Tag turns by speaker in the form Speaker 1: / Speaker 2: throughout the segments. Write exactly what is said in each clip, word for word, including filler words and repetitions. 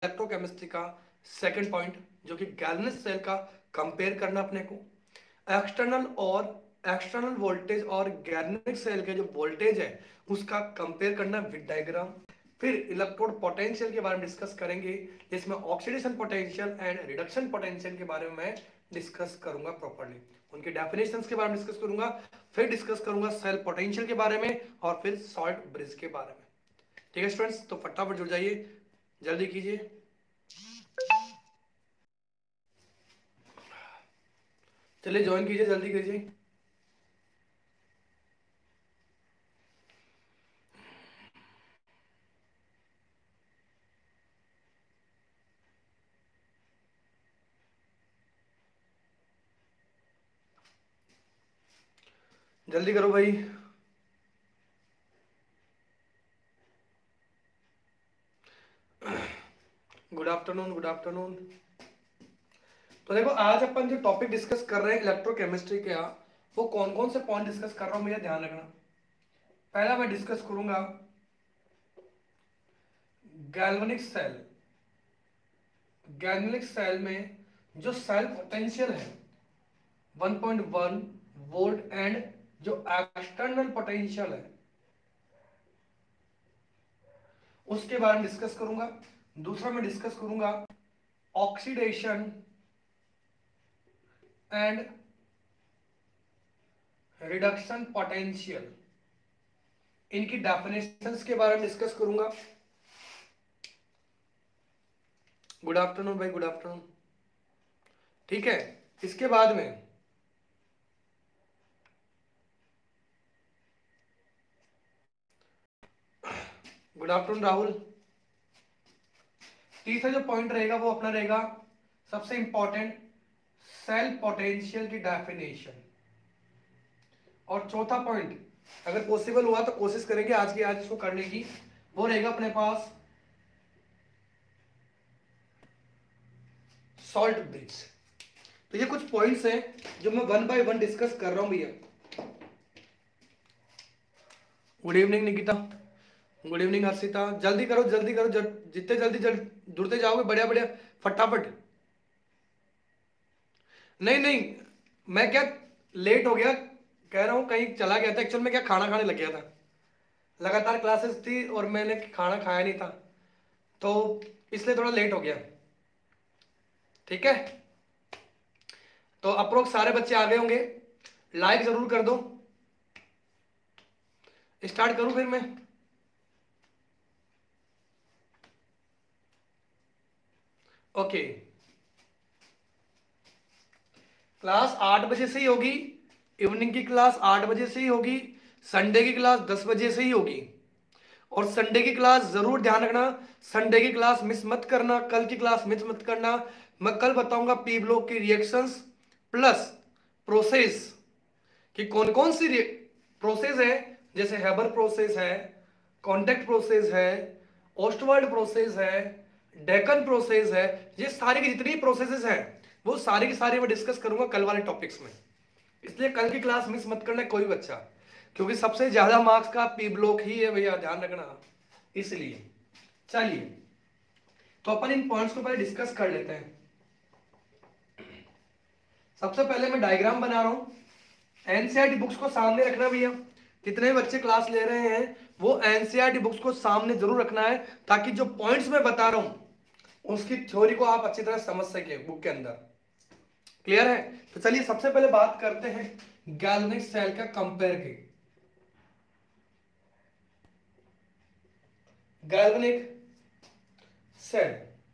Speaker 1: Electrochemistry का second point, जो कि गैल्वेनिक सेल का कंपेयर करना अपने को एक्सटर्नल और एक्सटर्नल वोल्टेज और गैल्वेनिक सेल के जो वोल्टेज है उसका कंपेयर करना विद डायग्राम। फिर इलेक्ट्रोड पोटेंशियल के बारे में डिस्कस करेंगे, जिसमें oxidation potential and reduction potential के बारे में मैं डिस्कस करूंगा प्रॉपर्ली, उनके डेफिनेशंस के बारे में डिस्कस करूंगा। फिर डिस्कस करूंगा सेल पोटेंशियल के बारे में और फिर सॉल्ट ब्रिज के बारे में। ठीक है स्टूडेंट्स, तो फटाफट जुड़ जाइए, जल्दी कीजिए। चलिए ज्वाइन कीजिए, जल्दी कीजिए। जल्दी करो भाई। Good afternoon, good afternoon. तो देखो आज अपन जो टॉपिक डिस्कस कर रहे हैं इलेक्ट्रोकेमिस्ट्री का, वो कौन कौन से पॉइंट डिस्कस कर रहा हूं मुझे ध्यान रखना। पहला मैं डिस्कस करूंगा गैल्वेनिक सेल। गैल्वेनिक सेल में जो सेल पोटेंशियल है one point one volt and जो एक्सटर्नल पोटेंशियल है उसके बारे में डिस्कस करूंगा। दूसरा मैं डिस्कस करूंगा ऑक्सीडेशन एंड रिडक्शन पोटेंशियल, इनकी डेफिनेशंस के बारे में डिस्कस करूंगा। गुड आफ्टरनून भाई, गुड आफ्टरनून। ठीक है, इसके बाद में गुड आफ्टरनून राहुल। तीसरा जो पॉइंट रहेगा वो अपना रहेगा सबसे इंपॉर्टेंट, सेल पोटेंशियल की डेफिनेशन। और चौथा पॉइंट अगर पॉसिबल हुआ तो कोशिश करेंगे आज की आज इसको करने की, वो रहेगा अपने पास सॉल्ट ब्रिज। तो ये कुछ पॉइंट्स हैं जो मैं वन बाय वन डिस्कस कर रहा हूं भैया। Good evening Nikita, good evening Harshita. जल्दी करो जल्दी करो, जल, जितने जल्दी जल्द जुड़ते जाओगे बढ़िया बढ़िया फटाफट। नहीं नहीं, मैं क्या लेट हो गया कह रहा हूं, कहीं चला गया था एक्चुअल में, क्या खाना खाने लग गया था, लगातार क्लासेस थी और मैंने खाना खाया नहीं था तो इसलिए थोड़ा लेट हो गया। ठीक है, तो अप्रोक्स सारे बच्चे आ गए होंगे, लाइक जरूर कर दो। स्टार्ट करूं फिर मैं। ओके, क्लास आठ बजे से ही होगी, इवनिंग की क्लास आठ बजे से ही होगी, संडे की क्लास दस बजे से ही होगी। और संडे की क्लास जरूर ध्यान रखना, संडे की क्लास मिस मत करना, कल की क्लास मिस मत करना। मैं कल बताऊंगा पी ब्लॉक की रिएक्शंस प्लस प्रोसेस कि कौन कौन सी प्रोसेस है, जैसे हेबर प्रोसेस है, कॉन्टेक्ट प्रोसेस है, ओस्टवर्ड प्रोसेस है, डेकन प्रोसेस है। ये सारी की जितनी प्रोसेसेस हैं वो सारी की सारी मैं डिस्कस करूंगा कल वाले टॉपिक्स में, इसलिए कल की क्लास मिस मत करना कोई बच्चा, क्योंकि सबसे ज्यादा मार्क्स का पी ब्लॉक ही है भैया, ध्यान रखना। इसलिए चलिए, तो अपन इन पॉइंट्स को पहले डिस्कस कर लेते हैं। सबसे पहले मैं डायग्राम बना रहा हूं। एनसीईआरटी बुक्स को सामने रखना भैया, कितने बच्चे क्लास ले रहे हैं वो एनसीईआरटी बुक्स को सामने जरूर रखना है, ताकि जो पॉइंट्स मैं बता रहा हूं उसकी थ्योरी को आप अच्छी तरह समझ सके बुक के अंदर। क्लियर है? तो चलिए सबसे पहले बात करते हैं गैल्वेनिक सेल का कंपेयर की। Galvanic cell,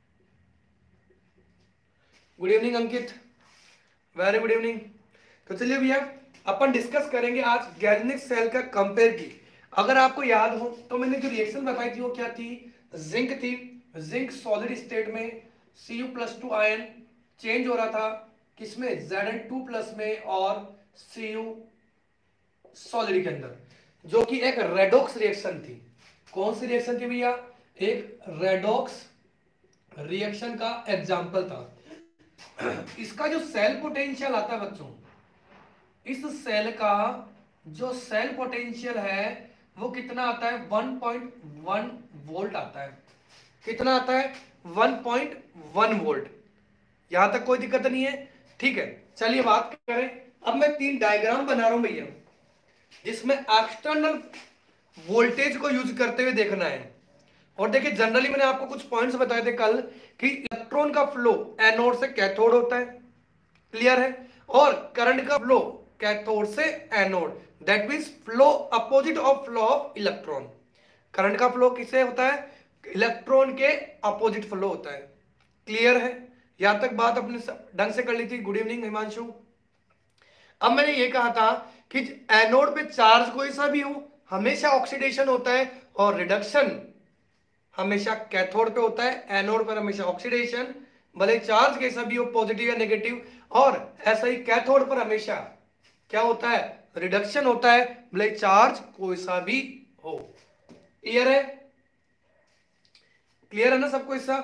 Speaker 1: good evening Ankit, very good evening. तो चलिए भैया अपन डिस्कस करेंगे आज गैल्वेनिक सेल का कंपेयर की। अगर आपको याद हो तो मैंने जो रिएक्शन बताई थी वो क्या थी, जिंक थी। जिंक सॉलिड स्टेट में C U plus two ion change हो रहा था किसमें, जेड एन टू प्लस में, और सी यू सॉलिड के अंदर, जो कि एक रेडॉक्स रिएक्शन थी। कौन सी रिएक्शन थी भैया, एक रेडॉक्स रिएक्शन का एग्जाम्पल था। इसका जो सेल पोटेंशियल आता है बच्चों, इस सेल का जो सेल पोटेंशियल है वो कितना आता है, वन पॉइंट वन वोल्ट आता है। कितना आता है, वन पॉइंट वन वोल्ट। यहां तक कोई दिक्कत नहीं है, ठीक है। चलिए बात करें, अब मैं तीन डायग्राम बना रहा हूं भैया, जिसमें एक्सटर्नल वोल्टेज को यूज करते हुए देखना है। और देखिए जनरली मैंने आपको कुछ पॉइंट्स बताए थे कल कि इलेक्ट्रॉन का फ्लो एनोड से कैथोड होता है, क्लियर है, और करंट का फ्लो कैथोड से anode, that means flow opposite of flow of electron. Current का फ्लो किससे होता है? इलेक्ट्रॉन के अपोजिट फ्लो होता है, क्लियर है। यहां तक बात अपने ढंग से कर ली थी। Good evening Himanshu. अब मैंने ये कहा था कि एनोड पे चार्ज कोई सा भी हो हमेशा ऑक्सीडेशन होता है, और रिडक्शन हमेशा कैथोड पे होता है, एनोड पर हमेशा ऑक्सीडेशन, भले चार्ज कैसा भी हो, पॉजिटिव या नेगेटिव। और ऐसा ही कैथोड पर हमेशा क्या होता है? रिडक्शन होता है, भले चार्ज कोई सा भी हो। क्लियर है? क्लियर है ना सबको इसका?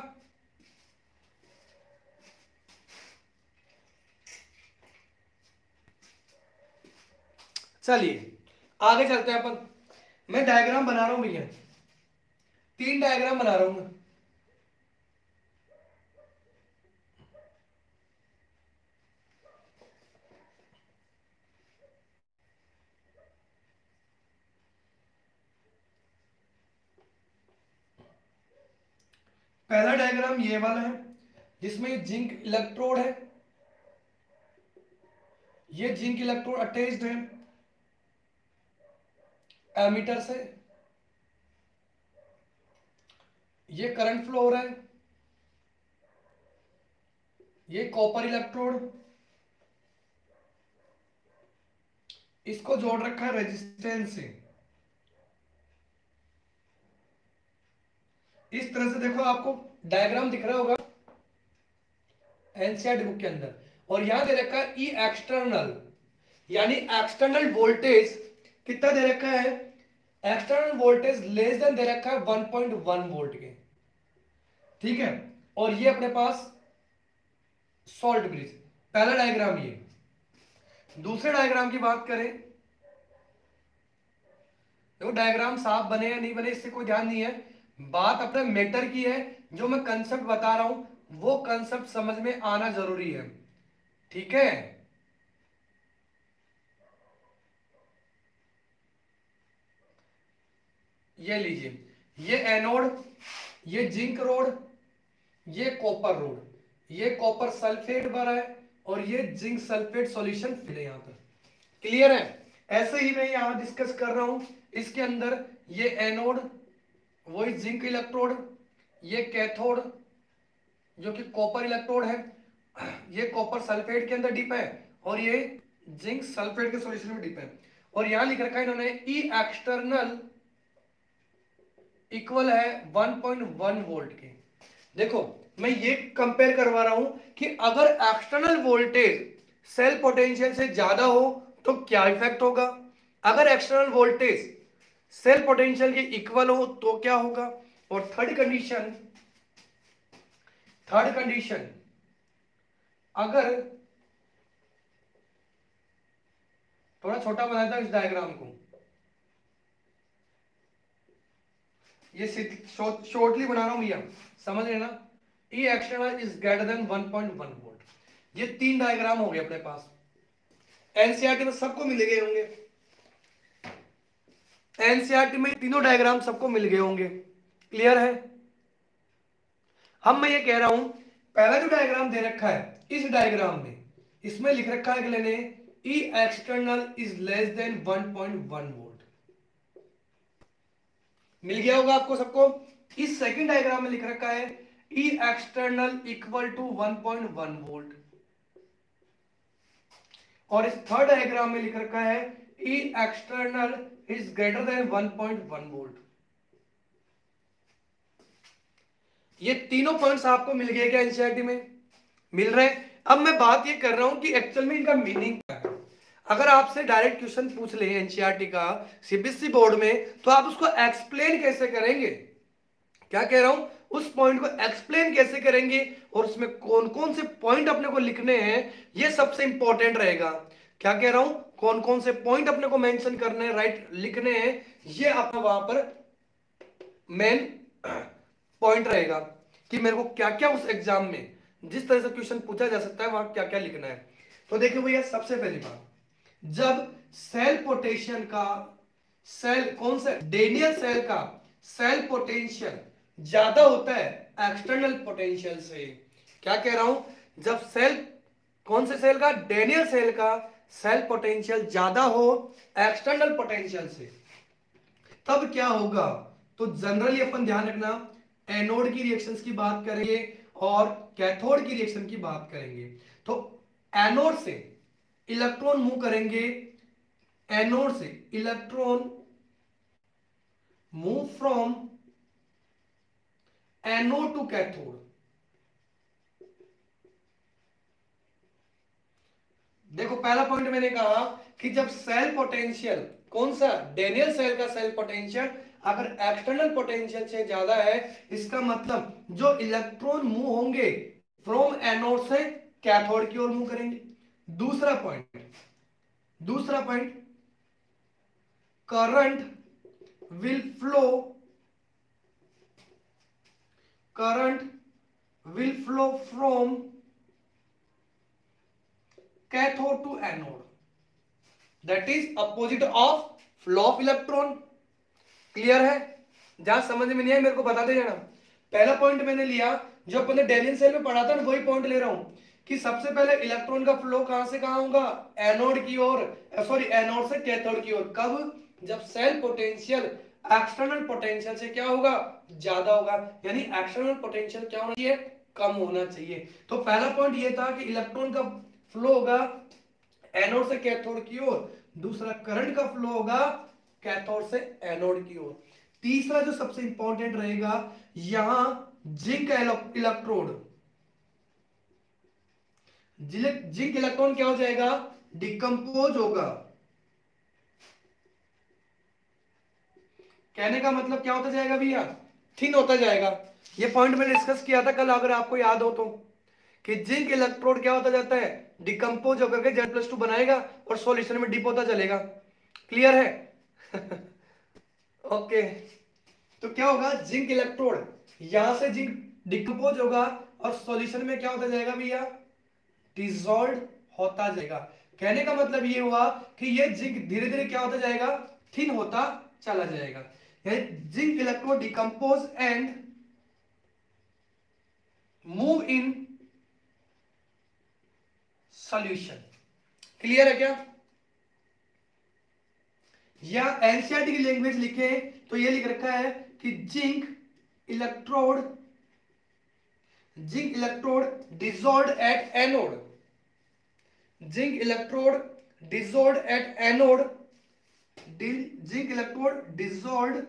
Speaker 1: चलिए आगे चलते हैं अपन। मैं डायग्राम बना रहा हूं भैया, तीन डायग्राम बना रहा हूं मैं। पहला डायग्राम ये वाला है, जिसमें जिंक इलेक्ट्रोड है, ये जिंक इलेक्ट्रोड अटैच्ड है एमीटर से, ये करंट फ्लो हो रहा है, ये कॉपर इलेक्ट्रोड, इसको जोड़ रखा है रेजिस्टेंस से। इस तरह से देखो, आपको डायग्राम दिख रहा होगा एनसीईआरटी बुक के अंदर। और यहां दे रखा है ई एक्सटर्नल, यानी एक्सटर्नल वोल्टेज कितना दे रखा है? एक्सटर्नल वोल्टेज लेस देन दे रखा है वन पॉइंट वन वोल्ट के, ठीक है। और ये अपने पास सॉल्ट ब्रिज, पहला डायग्राम ये। दूसरे डायग्राम की बात करें, देखो डायग्राम साफ बने या नहीं बने इससे कोई ध्यान नहीं है, बात अपने मैटर की है। जो मैं कंसेप्ट बता रहा हूं वो कंसेप्ट समझ में आना जरूरी है, ठीक है। ये लीजिए, ये एनोड, ये जिंक रोड, ये कॉपर रोड, ये कॉपर सल्फेट भरा है, और ये जिंक सल्फेट सॉल्यूशन फिल है यहां पर, क्लियर है। ऐसे ही मैं यहां डिस्कस कर रहा हूं, इसके अंदर ये एनोड, वही जिंक इलेक्ट्रोड, ये कैथोड जो कि कॉपर इलेक्ट्रोड है, ये कॉपर सल्फेट के अंदर डिप है, और ये जिंक सल्फेट के सॉल्यूशन में डिप है। और यहां लिख रखा है इन्होंने ई एक्सटर्नल इक्वल है वन पॉइंट वन वोल्ट के। देखो मैं ये कंपेयर करवा रहा हूं कि अगर एक्सटर्नल वोल्टेज सेल पोटेंशियल से ज्यादा हो तो क्या इफेक्ट होगा, अगर एक्सटर्नल वोल्टेज सेल पोटेंशियल के इक्वल हो तो क्या होगा। और थर्ड कंडीशन, थर्ड कंडीशन अगर, थोड़ा छोटा बनाया था इस डायग्राम को, ये शॉर्टली बना रहा हूं भैया, समझ लेना। E external is greater than one point one volt. ये तीन डायग्राम हो गए अपने पास, एनसीईआरटी में सबको मिल गए होंगे, एनसीईआरटी में तीनों डायग्राम सबको मिल गए होंगे, क्लियर है। अब मैं ये कह रहा हूं, पहला जो डायग्राम दे रखा है इस डायग्राम में, इसमें लिख रखा है अगले ने E external is less than one point one volt, मिल गया होगा आपको सबको। इस सेकंड डायग्राम में लिख रखा है E external equal to one point one volt, और इस थर्ड डायग्राम में लिख रखा है E external is greater than one point one volt. ये तीनों पॉइंट्स आपको मिल गए क्या एनसीईआरटी में? मिल रहे। अब मैं बात ये कर रहा हूं कि एक्चुअल में इनका मीनिंग क्या है। अगर आपसे डायरेक्ट क्वेश्चन पूछ ले एनसीईआरटी का सीबीएसई बोर्ड में, तो आप उसको एक्सप्लेन कैसे करेंगे? क्या कह रहा हूं, उस पॉइंट को एक्सप्लेन कैसे करेंगे, और उसमें कौन कौन से पॉइंट अपने को लिखने हैं, ये सबसे इंपॉर्टेंट रहेगा। क्या कह रहा हूं, कौन कौन से पॉइंट अपने को मेंशन करने हैं, राइट लिखने हैं, ये अपना वहां पर मेन पॉइंट रहेगा। कि मेरे को क्या क्या उस एग्जाम में जिस तरह से क्वेश्चन पूछा जा सकता है वहां क्या क्या लिखना है। तो देखिए भैया, सबसे पहली बात, जब सेल पोटेंशियल का सेल कौन सा डेनियल सेल का सेल पोटेंशियल ज्यादा होता है एक्सटर्नल पोटेंशियल से। क्या कह रहा हूं, जब सेल कौन से सेल का डेनियल सेल का सेल पोटेंशियल ज्यादा हो एक्सटर्नल पोटेंशियल से, तब क्या होगा। तो जनरली अपन ध्यान रखना, एनोड की रिएक्शंस की बात करेंगे और कैथोड की रिएक्शन की बात करेंगे। तो एनोड से इलेक्ट्रॉन मूव करेंगे, एनोड से electron move from anode to cathode. देखो पहला पॉइंट मैंने कहा कि जब सेल पोटेंशियल कौन सा डेनियल सेल का सेल पोटेंशियल अगर एक्सटर्नल पोटेंशियल से ज्यादा है, इसका मतलब जो इलेक्ट्रॉन मूव होंगे फ्रॉम एनोड से कैथोड की ओर मूव करेंगे। दूसरा पॉइंट दूसरा point current will flow current will flow from cathode to anode, that is opposite of flow of electron. Clear है? जहां समझ में नहीं आया मेरे को बताते जाना। पहला पॉइंट मैंने लिया जो अपने डेनियल सेल में पढ़ा था ना, वही पॉइंट ले रहा हूं कि सबसे पहले इलेक्ट्रॉन का फ्लो कहां से कहां होगा, एनोड की ओर, सॉरी एनोड से कैथोड की ओर। कब? जब सेल पोटेंशियल एक्सटर्नल पोटेंशियल से क्या होगा, ज्यादा होगा। यानी एक्सटर्नल पोटेंशियल क्या होना चाहिए, कम होना चाहिए। तो पहला पॉइंट ये था कि इलेक्ट्रॉन का फ्लो होगा एनोड से कैथोड की ओर, दूसरा करंट का फ्लो होगा कैथोड से एनोड की ओर। तीसरा जो सबसे इंपॉर्टेंट रहेगा, यहां जिंक इलेक्ट्रोड जिंक इलेक्ट्रॉन क्या हो जाएगा, डिकम्पोज होगा। कहने का मतलब क्या होता जाएगा भैया, थिन होता जाएगा। ये पॉइंट मैंने डिस्कस किया था कल, अगर आपको याद हो तो, कि जिंक इलेक्ट्रोड क्या होता जाता है, डिकम्पोज होकर के जेड प्लस टू बनाएगा और सॉल्यूशन में डिप होता चलेगा। क्लियर है? ओके तो क्या होगा, जिंक इलेक्ट्रोड यहां से जिंक डिकम्पोज होगा और सॉल्यूशन में क्या होता जाएगा भैया, डिसॉल्व होता जाएगा। कहने का मतलब ये हुआ कि ये जिंक धीरे धीरे क्या होता जाएगा, थिन होता चला जाएगा। Zinc electrode decompose and move in solution. Clear है क्या? या एनसीईआरटी की लैंग्वेज लिखे तो ये लिख रखा है कि zinc electrode zinc electrode dissolved at anode zinc electrode dissolved at anode zinc electrode dissolved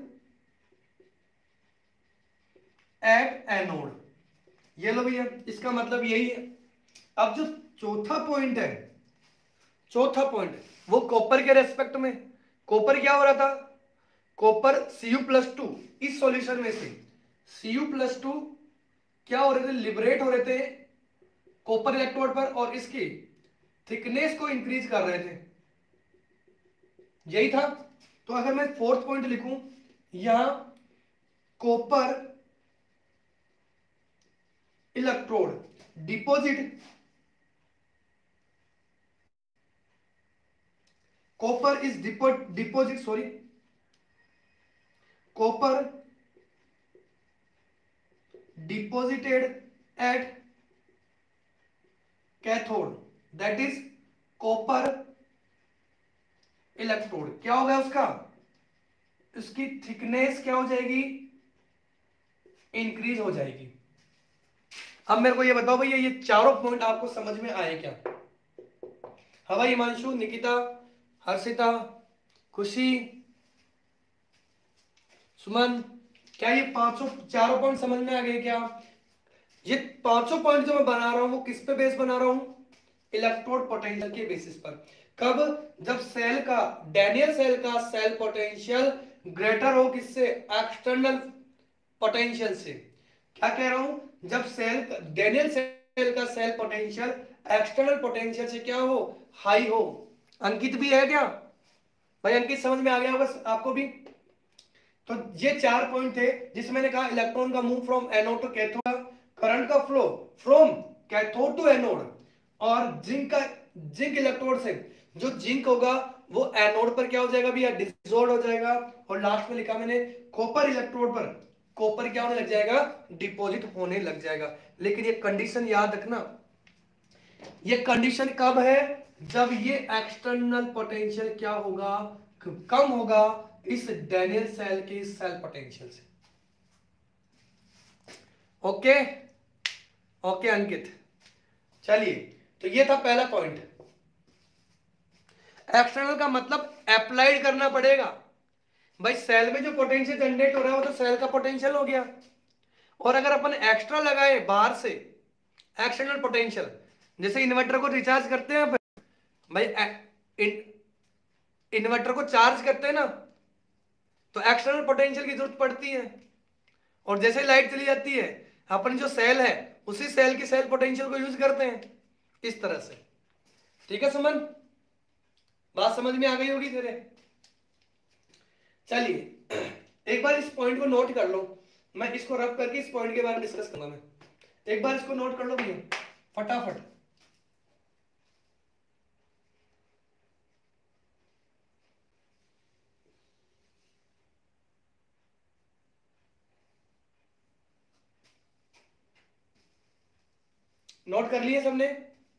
Speaker 1: at anode. ये लो भैया, इसका मतलब यही है। अब जो चौथा पॉइंट है चौथा पॉइंट वो कॉपर के रेस्पेक्ट में। कॉपर क्या हो रहा था, कॉपर Cu प्लस टू इस सॉल्यूशन में से Cu प्लस टू क्या हो रहे थे, लिबरेट हो रहे थे कॉपर इलेक्ट्रोड पर और इसकी थिकनेस को इंक्रीज कर रहे थे। यही था। तो अगर मैं फोर्थ पॉइंट लिखूं, यहां copper electrode deposit copper is depo deposit sorry copper deposited at cathode, that is copper electrode क्या होगा उसका, उसकी थिकनेस क्या हो जाएगी, इंक्रीज हो जाएगी। अब मेरे को ये बताओ भैया, ये चारों पॉइंट आपको समझ में आए क्या? हवा, हिमांशु, निकिता, हर्षिता, खुशी, सुमन, क्या ये पांचों चारों पॉइंट समझ में आ गए क्या? ये पांचों पॉइंट जो मैं बना रहा हूं वो किस पे बेस बना रहा हूं, इलेक्ट्रोड पोटेंशियल के बेसिस पर। कब? जब सेल का डेनियल सेल का सेल पोटेंशियल ग्रेटर हो किससे, एक्सटर्नल पोटेंशियल से। क्या कह रहा हूं, जब सेल डेनियल सेल का सेल पोटेंशियल एक्सटर्नल पोटेंशियल से क्या हो, हाई हो। अंकित भी है क्या भाई? अंकित समझ में आ गया होगा आपको भी। तो ये चार पॉइंट थे जिसमें मैंने कहा इलेक्ट्रॉन का move from anode to cathode, current का flow from cathode to anode, और जिंक का जिंक इलेक्ट्रोड से जो जिंक होगा वो एनोड पर क्या हो जाएगा भैया, डिसॉल्व हो जाएगा, और लास्ट में लिखा मैंने कॉपर इलेक्ट्रोड पर कॉपर क्या होने लग जाएगा, डिपॉजिट होने लग जाएगा। लेकिन ये कंडीशन याद रखना, ये कंडीशन कब है, जब ये एक्सटर्नल पोटेंशियल क्या होगा, कम होगा इस डैनियल सेल के सेल पोटेंशियल से। ओके ओके अंकित, चलिए तो ये था पहला पॉइंट। एक्सटर्नल का मतलब अप्लाइड करना पड़ेगा भाई, सेल में जो पोटेंशियल जनरेट हो रहा है वो तो सेल का पोटेंशियल हो गया, और अगर अपन एक्स्ट्रा लगाए बाहर से एक्सटर्नल पोटेंशियल, जैसे इन्वर्टर को रिचार्ज करते हैं भाई, इन्वर्टर को चार्ज करते हैं ना, तो एक्सटर्नल पोटेंशियल की जरूरत पड़ती है, और जैसे लाइट चली जाती है अपन जो सेल है उसी सेल की सेल पोटेंशियल को यूज करते हैं इस तरह से। ठीक है सुमन, बात समझ में आ गई होगी तेरे। चलिए एक बार इस पॉइंट को नोट कर लो, मैं इसको रफ करके इस पॉइंट के बारे में डिस्कस करूंगा। मैं एक बार इसको नोट कर लो भैया फटाफट। नोट कर लिए सबने?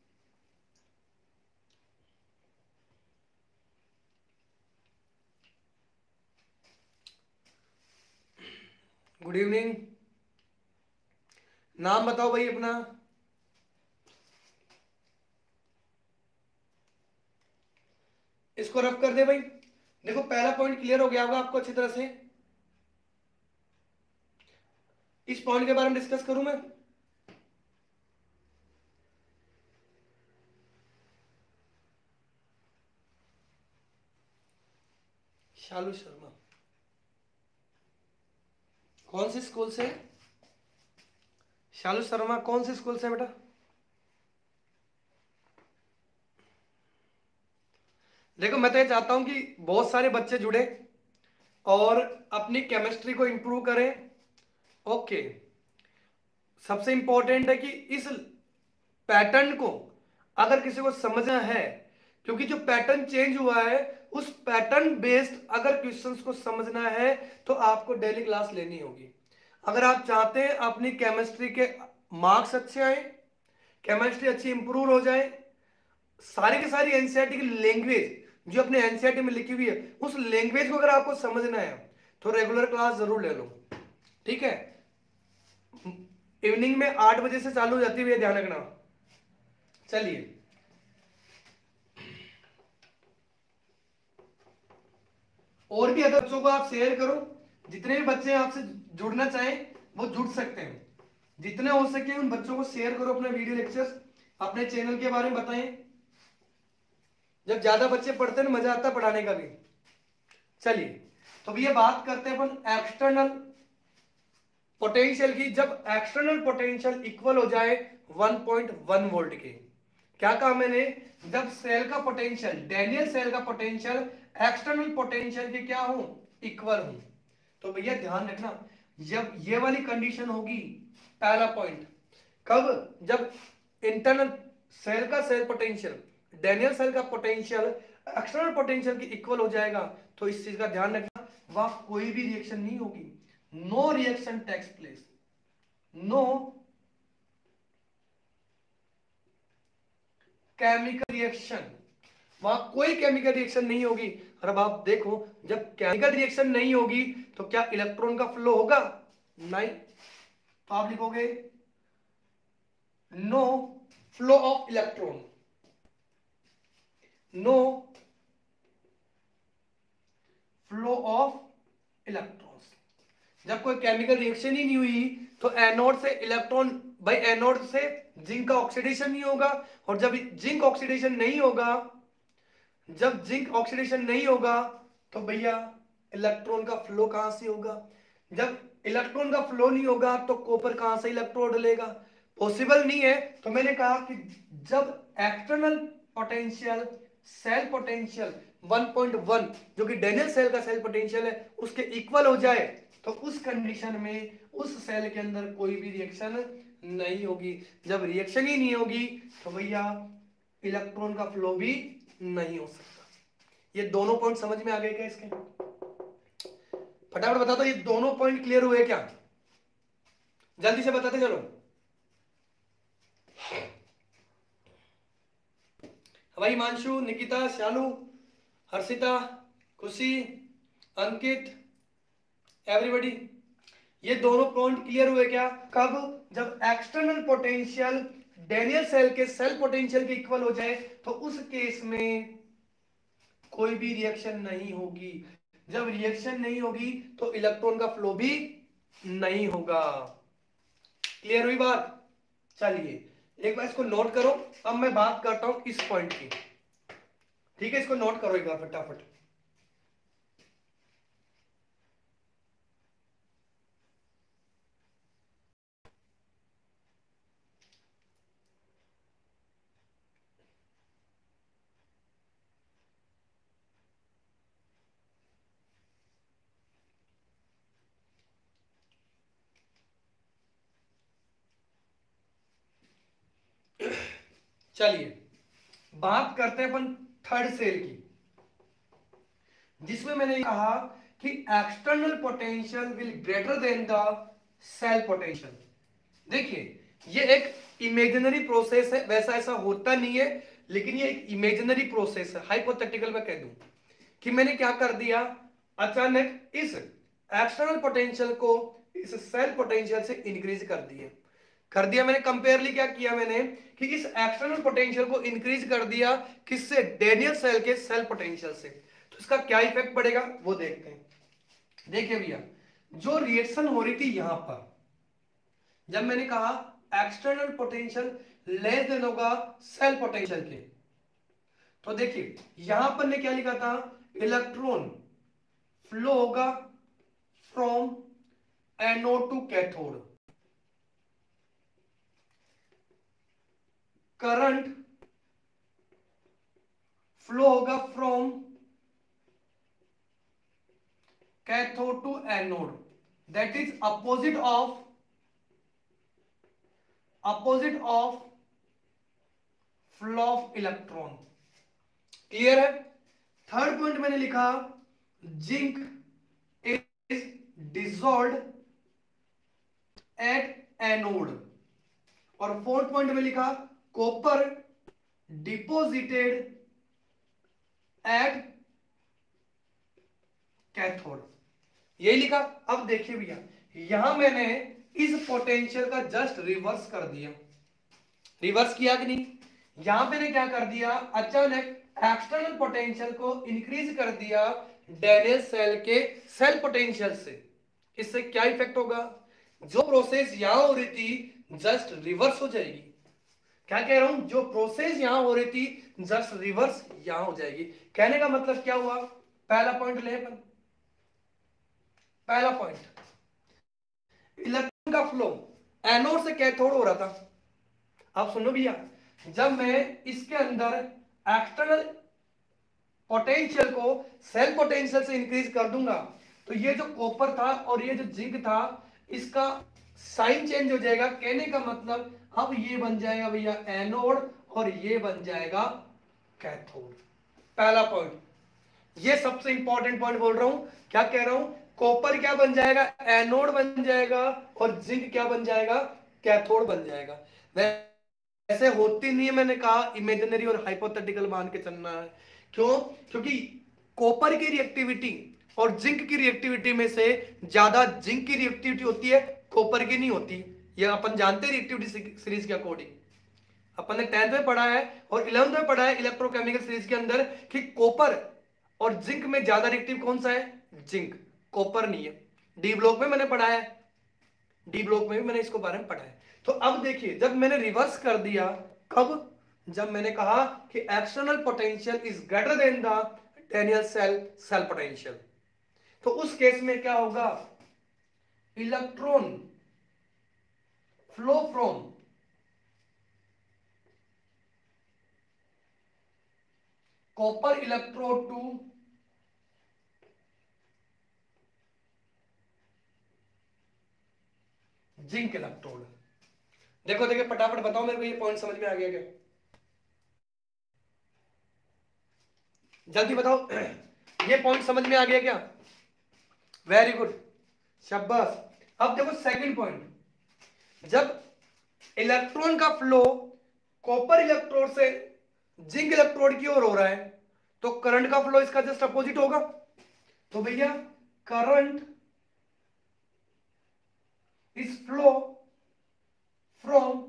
Speaker 1: गुड इवनिंग, नाम बताओ भाई अपना। इसको रफ कर दे भाई। देखो पहला पॉइंट क्लियर हो गया होगा आपको अच्छी तरह से। इस पॉइंट के बारे में डिस्कस करूं मैं। शालू शर्मा कौन से स्कूल से? शालू शर्मा कौन से स्कूल से बेटा? देखो मैं तो ये चाहता हूं कि बहुत सारे बच्चे जुड़े और अपनी केमिस्ट्री को इंप्रूव करें। ओके, सबसे इंपॉर्टेंट है कि इस पैटर्न को अगर किसी को समझना है, क्योंकि जो पैटर्न चेंज हुआ है उस पैटर्न बेस्ड अगर क्वेश्चंस को समझना है तो आपको डेली क्लास लेनी होगी। अगर आप चाहते हैं अपनी केमिस्ट्री के मार्क्स अच्छे आए, केमिस्ट्री अच्छी इंप्रूव हो जाए, सारी की सारी एनसीईआरटी की लैंग्वेज जो अपने एनसीईआरटी में लिखी हुई है उस लैंग्वेज को अगर आपको समझना है तो रेगुलर क्लास जरूर ले लो। ठीक है, इवनिंग में आठ बजे से चालू हो जाती है, ध्यान रखना। चलिए और भी अगर बच्चों को आप शेयर करो, जितने भी बच्चे आपसे जुड़ना चाहें वो जुड़ सकते हैं, जितने हो सके उन बच्चों को शेयर करो अपने वीडियो लेक्चर्स, अपने चैनल के बारे में बताएं। जब ज्यादा बच्चे पढ़ते हैं ना मजा आता है पढ़ाने का भी। चलिए तो ये बात करते हैं अपन एक्सटर्नल पोटेंशियल की। जब एक्सटर्नल पोटेंशियल इक्वल हो जाए वन पॉइंट वन वोल्ट के, क्या कहा मैंने, जब सेल का पोटेंशियल, डैनियल सेल का पोटेंशियल एक्सटर्नल पोटेंशियल के क्या हो, इक्वल हो, तो भैया ध्यान रखना जब ये वाली कंडीशन होगी, पहला पॉइंट कब, जब इंटरनल सेल का सेल पोटेंशियल, डैनियल सेल का पोटेंशियल एक्सटर्नल पोटेंशियल की इक्वल हो जाएगा, तो इस चीज का ध्यान रखना वहां कोई भी रिएक्शन नहीं होगी, no reaction takes place, no chemical reaction, वहां कोई केमिकल रिएक्शन नहीं होगी। और अब आप देखो जब केमिकल रिएक्शन नहीं होगी तो क्या इलेक्ट्रॉन का फ्लो होगा? नहीं, तो आप लिखोगे no flow of electron, no flow of electrons. जब कोई केमिकल रिएक्शन ही नहीं हुई तो एनोड से इलेक्ट्रॉन, भाई एनोड से जिंक का ऑक्सीडेशन नहीं होगा, और जब जिंक ऑक्सीडेशन नहीं होगा, जब जिंक ऑक्सीडेशन नहीं होगा तो भैया इलेक्ट्रॉन का फ्लो कहां से होगा? जब इलेक्ट्रॉन का फ्लो नहीं होगा तो कॉपर कहां से इलेक्ट्रॉन लेगा? पॉसिबल नहीं है। तो मैंने कहा कि जब external potential cell potential one point one जो कि डैनियल सेल का सेल पोटेंशियल है उसके इक्वल हो जाए तो उस कंडीशन में उस सेल के अंदर कोई भी रिएक्शन नहीं होगी। जब रिएक्शन ही नहीं होगी तो भैया इलेक्ट्रॉन का फ्लो भी नहीं हो सकता। ये दोनों पॉइंट समझ में आ गए क्या इसके? फटाफट बता दो, ये दोनों पॉइंट क्लियर हुए क्या? जल्दी से बताते चलो। भाई हिमांशु, निकिता, शालू, हर्षिता, खुशी, अंकित, एवरीबॉडी, ये दोनों पॉइंट क्लियर हुए क्या? कब? जब एक्सटर्नल पोटेंशियल डैनियल सेल के सेल पोटेंशियल के इक्वल हो जाए तो उस केस में कोई भी रिएक्शन नहीं होगी। जब रिएक्शन नहीं होगी तो इलेक्ट्रॉन का फ्लो भी नहीं होगा। क्लियर हुई बात? चलिए एक बार इसको नोट करो। अब मैं बात करता हूं इस पॉइंट की। ठीक है, इसको नोट करो एक बार फटाफट। चलिए बात करते हैं अपन थर्ड सेल की, जिसमें मैंने कहा कि external potential will greater than the cell potential. देखिए ये एक इमेजिनरी प्रोसेस है, वैसा ऐसा होता नहीं है, लेकिन ये एक इमेजिनरी प्रोसेस है। हाइपोथेटिकल में कह दूं कि मैंने क्या कर दिया, अचानक इस एक्सटर्नल पोटेंशियल को इस सेल पोटेंशियल से इंक्रीज कर दिया कर दिया मैंने कंपेयरली क्या किया मैंने कि इस एक्सटर्नल पोटेंशियल को इंक्रीज कर दिया किससे? डैनियल सेल के सेल पोटेंशियल से। तो इसका क्या इफेक्ट पड़ेगा वो देखते हैं। देखिए भैया, जो रिएक्शन हो रही थी यहां पर, जब मैंने कहा एक्सटर्नल पोटेंशियल लेस देन होगा सेल पोटेंशियल के, तो देखिए यहां पर ने क्या लिखा था, इलेक्ट्रॉन फ्लो होगा from anode to cathode, current flow होगा from cathode to anode, that is opposite of opposite of flow of electron. Clear है? थर्ड पॉइंट मैंने लिखा, zinc is dissolved at anode, और फोर्थ पॉइंट में लिखा copper deposited at cathode. यही लिखा। अब देखिए भैया, यहां मैंने इस पोटेंशियल का जस्ट रिवर्स कर दिया। रिवर्स किया कि नहीं? यहां मैंने क्या कर दिया, अचानक एक्सटर्नल पोटेंशियल को इंक्रीज कर दिया डैनियल सेल के सेल पोटेंशियल से। इससे क्या इफेक्ट होगा? जो प्रोसेस यहां हो रही थी जस्ट रिवर्स हो जाएगी। क्या कह रहा हूं? जो प्रोसेस यहां हो रही थी जस्ट रिवर्स यहां हो जाएगी। कहने का मतलब क्या हुआ? पहला पॉइंट ले अपन, पहला पॉइंट, इलेक्ट्रॉन का फ्लो एनोड से कैथोड हो रहा था। अब सुनो भैया, जब मैं इसके अंदर एक्सटर्नल पोटेंशियल को सेल पोटेंशियल से इंक्रीज कर दूंगा तो ये जो कॉपर था और ये जो जिंक था इसका साइन चेंज हो जाएगा। कहने का मतलब अब ये बन जाएगा भैया एनोड और ये बन जाएगा कैथोड। पहला पॉइंट, ये सबसे इंपॉर्टेंट पॉइंट बोल रहा हूं। क्या कह रहा हूं? कॉपर क्या बन जाएगा? एनोड बन जाएगा, और जिंक क्या बन जाएगा? कैथोड बन जाएगा। ऐसे होती नहीं है, मैंने कहा इमेजिनरी और हाइपोथेटिकल मान के चलना है। क्यों? क्योंकि कॉपर की रिएक्टिविटी और जिंक की रिएक्टिविटी में से ज्यादा जिंक की रिएक्टिविटी होती है, कॉपर की नहीं होती। ये अपन जानते हैं रिएक्टिविटी सीरीज के अकॉर्डिंग। अपन ने टेंथ में पढ़ा है और इलेवंथ में पढ़ा है इलेक्ट्रोकेमिकल सीरीज के अंदर कि कॉपर और जिंक में ज्यादा रिएक्टिव कौन सा है? जिंक, कॉपर नहीं है। डी ब्लॉक में मैंने पढ़ा है, डी ब्लॉक में भी मैंने इसको बारे में पढ़ा है। तो अब देखिए, जब मैंने रिवर्स कर दिया, कब? जब मैंने कहा कि external potential is greater than the Daniell cell cell potential, तो उस केस में क्या होगा? Electron flow from copper electrode to zinc electrode. देखो देखो फटाफट बताओ मेरे को, ये पॉइंट समझ में आ गया क्या? जल्दी बताओ। ये पॉइंट समझ में आ गया क्या? वेरी गुड, शाबाश। अब देखो सेकंड पॉइंट, जब इलेक्ट्रॉन का फ्लो कॉपर इलेक्ट्रोड से जिंक इलेक्ट्रोड की ओर हो रहा है तो करंट का फ्लो इसका जस्ट अपोजिट होगा। तो भैया current is flow from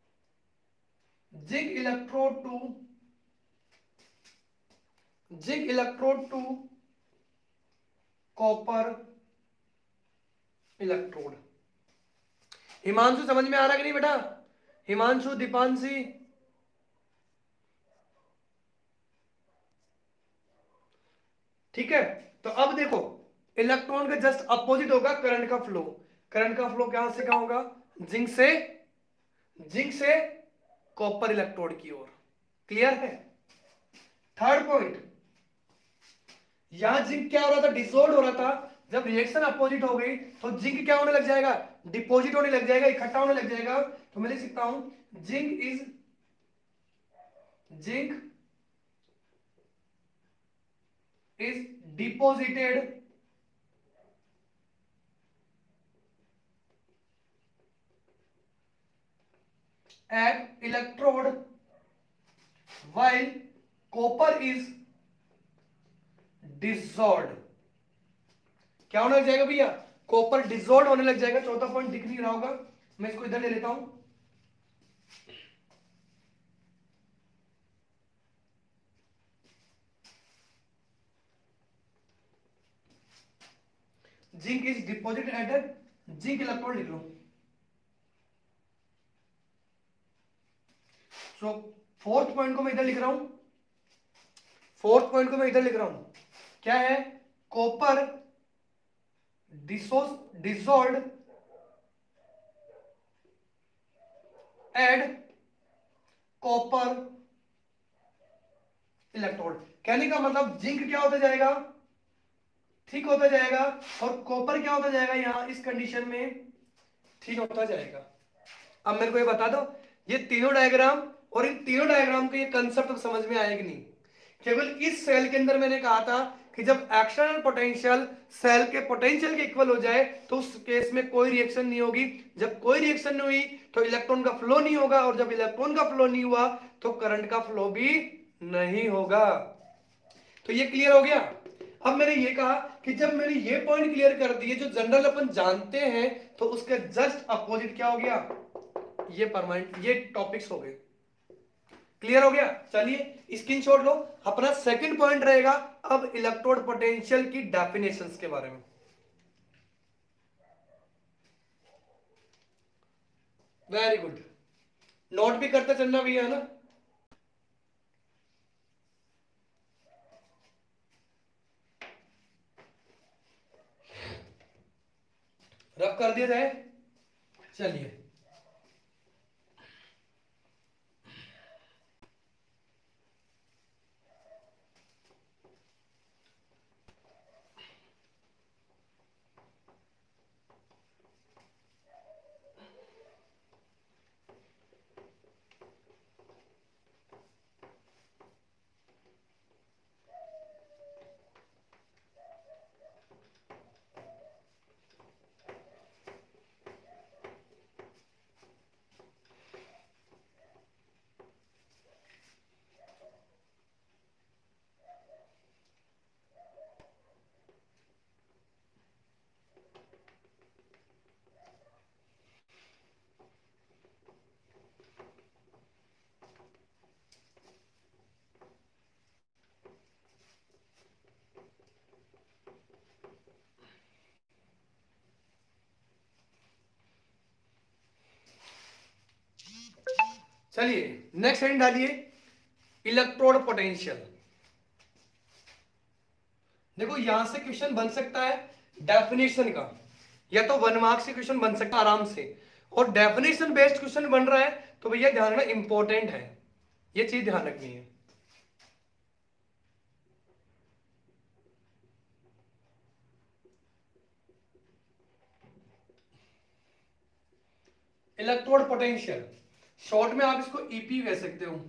Speaker 1: zinc electrode to zinc electrode to copper electrode. Himanshu समझ में आ रहा है कि नहीं बेटा? हिमांशु, दीपांशी, ठीक है। तो अब देखो इलेक्ट्रॉन का जस्ट अपोजिट होगा करंट का फ्लो। करंट का फ्लो कहां से कहां होगा? जिंक से जिंक से कॉपर इलेक्ट्रोड की ओर। क्लियर है? थर्ड पॉइंट, यहां जिंक क्या हो रहा था? डिसोल्व हो रहा था। जब रिएक्शन अपोजिट हो गई तो जिंक क्या होने लग जाएगा? डिपोजिट होने लग जाएगा, इकट्ठा होने लग जाएगा। तो मैं लिख सकता हूं zinc is zinc is deposited at electrode while copper is dissolved। क्या होने लग जाएगा भैया? कॉपर डिसॉल्व होने लग जाएगा। चौथा पॉइंट दिख नहीं रहा होगा, मैं इसको इधर ले लेता हूं। Zinc is deposited at zinc electrode लिख लो। सो फोर्थ पॉइंट को मैं इधर लिख रहा हूं। फोर्थ पॉइंट को मैं इधर लिख रहा हूं। क्या है? Copper dissolved copper electrode. कहने का मतलब जिंक क्या होता जाएगा? ठीक होता जाएगा, और कॉपर क्या होता जाएगा यहां इस कंडीशन में? ठीक होता जाएगा। अब मेरे को ये बता दो, ये तीनों डायग्राम और इन तीनों डायग्राम का ये कंसेप्ट समझ में आया कि नहीं? केवल इस सेल के अंदर मैंने कहा था कि जब एक्सटर्नल पोटेंशियल सेल के पोटेंशियल के इक्वल हो जाए तो उस केस में कोई रिएक्शन नहीं होगी। जब कोई रिएक्शन नहीं हुई तो इलेक्ट्रॉन का फ्लो नहीं होगा, और जब इलेक्ट्रॉन का फ्लो नहीं हुआ तो करंट का फ्लो भी नहीं होगा। तो ये क्लियर हो गया। अब मैंने ये कहा कि जब मैंने ये पॉइंट क्लियर कर दिए जो जनरल अपन जानते हैं, तो उसके जस्ट अपोजिट क्या हो गया? ये परमानेंट, ये टॉपिक्स हो गए। क्लियर हो गया? चलिए स्क्रीनशॉट लो। अपना सेकंड पॉइंट रहेगा अब इलेक्ट्रोड पोटेंशियल की डेफिनेशंस के बारे में। वेरी गुड, नोट भी करते चलना भैया, है ना? रफ कर दिया जाए। चलिए चलिए नेक्स्ट हेडिंग डालिए, इलेक्ट्रोड पोटेंशियल। देखो यहां से क्वेश्चन बन सकता है डेफिनेशन का, या तो वन मार्क्स से क्वेश्चन बन सकता है आराम से, और डेफिनेशन बेस्ड क्वेश्चन बन रहा है तो भैया ध्यान रखना इंपॉर्टेंट है, ये चीज ध्यान रखनी है। इलेक्ट्रोड पोटेंशियल, शॉर्ट में आप इसको ईपी कह सकते हो,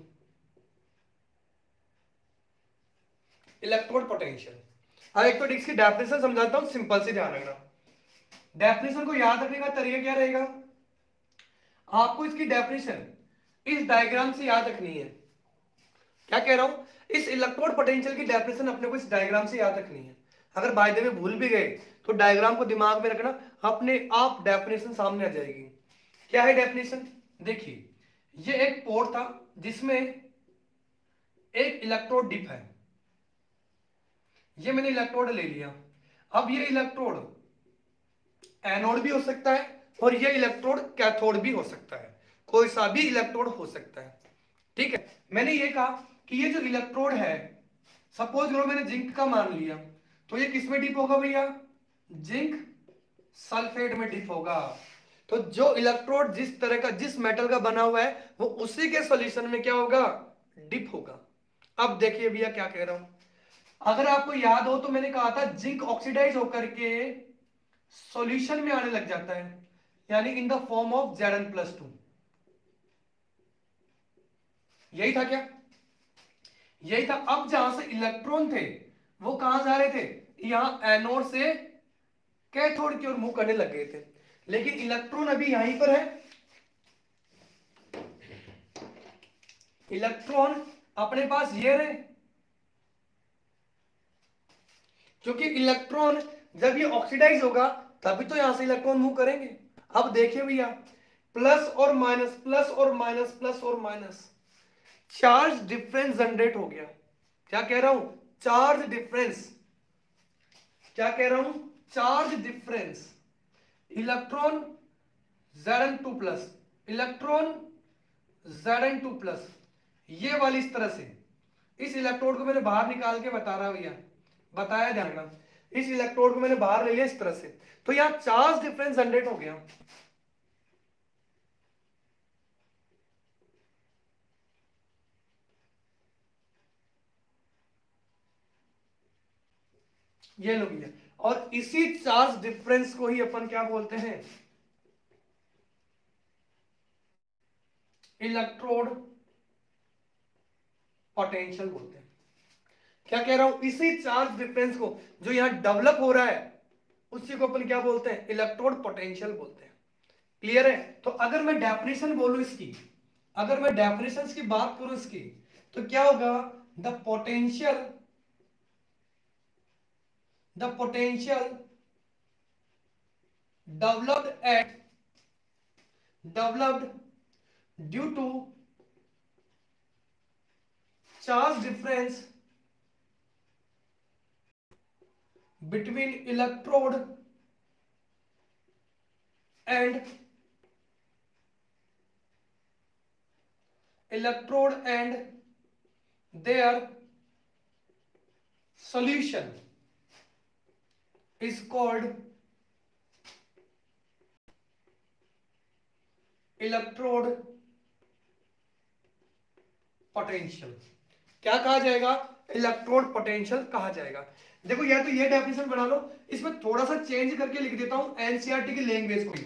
Speaker 1: इलेक्ट्रोड पोटेंशियल। अब एक तो इसकी डेफिनेशन समझाता हूं, सिंपल से ध्यान रखना। डेफिनेशन को याद रखने का तरीका क्या रहेगा, आपको इसकी डेफिनेशन इस डायग्राम से याद रखनी है। क्या कह रहा हूं, इस इलेक्ट्रोड पोटेंशियल की डेफिनेशन अपने को इस डायग्राम से याद रखनी है। अगर बाय द वे भूल भी गए तो डायग्राम को दिमाग में रखना, अपने आप डेफिनेशन सामने आ जाएगी। क्या है डेफिनेशन, देखिए ये एक पोर्ट था जिसमें एक इलेक्ट्रोड डिप है, ये मैंने इलेक्ट्रोड ले लिया। अब ये इलेक्ट्रोड एनोड भी हो सकता है और ये इलेक्ट्रोड कैथोड भी हो सकता है, कोई सा भी इलेक्ट्रोड हो सकता है। ठीक है, मैंने ये कहा कि ये जो इलेक्ट्रोड है, सपोज करो मैंने जिंक का मान लिया, तो ये किस में डिप होगा भैया, जिंक सल्फेट में डिप होगा। तो जो इलेक्ट्रोड जिस तरह का, जिस मेटल का बना हुआ है, वो उसी के सॉल्यूशन में क्या होगा, डिप होगा। अब देखिए भैया क्या कह रहा हूं, अगर आपको याद हो तो मैंने कहा था जिंक ऑक्सीडाइज होकर के सॉल्यूशन में आने लग जाता है, यानी in the form of Z N plus two. यही था क्या, यही था। अब जहां से इलेक्ट्रॉन थे वो कहां जा रहे थे, यहां एनोड से कैथोड की ओर मूव करने लग गए थे, लेकिन इलेक्ट्रॉन अभी यहीं पर है। इलेक्ट्रॉन अपने पास ये रहे, क्योंकि इलेक्ट्रॉन जब ये ऑक्सीडाइज होगा तभी तो यहां से इलेक्ट्रॉन मूव करेंगे। अब देखिए भैया, प्लस और माइनस, प्लस और माइनस, प्लस और माइनस, चार्ज डिफरेंस जनरेट हो गया। क्या कह रहा हूं, चार्ज डिफरेंस। क्या कह रहा हूं, charge difference. Electron Z N two plus, electron Z N two plus, ये वाली इस तरह से। इस इलेक्ट्रोड को मैंने बाहर निकाल के बता रहा भैया, बताया ध्यान रखना, इस इलेक्ट्रोड को मैंने बाहर ले लिया इस तरह से, तो यहां चार्ज डिफरेंस जनरेट हो गया। ये लो भैया, और इसी चार्ज डिफरेंस को ही अपन क्या बोलते हैं, इलेक्ट्रोड पोटेंशियल बोलते हैं। क्या कह रहा हूं, इसी चार्ज डिफरेंस को जो यहां डेवलप हो रहा है उसी को अपन क्या बोलते हैं, इलेक्ट्रोड पोटेंशियल बोलते हैं। क्लियर है। तो अगर मैं डेफिनेशन बोलूं इसकी, अगर मैं डेफिनेशन की बात करूं इसकी, तो क्या होगा, the potential, the potential developed at, developed due to charge difference between electrode and electrode and their solution is called electrode potential। क्या कहा जाएगा, इलेक्ट्रोड पोटेंशियल कहा जाएगा। देखो या तो ये डेफिनेशन बना लो, इसमें थोड़ा सा चेंज करके लिख देता हूं एनसीईआरटी की लैंग्वेज को ही।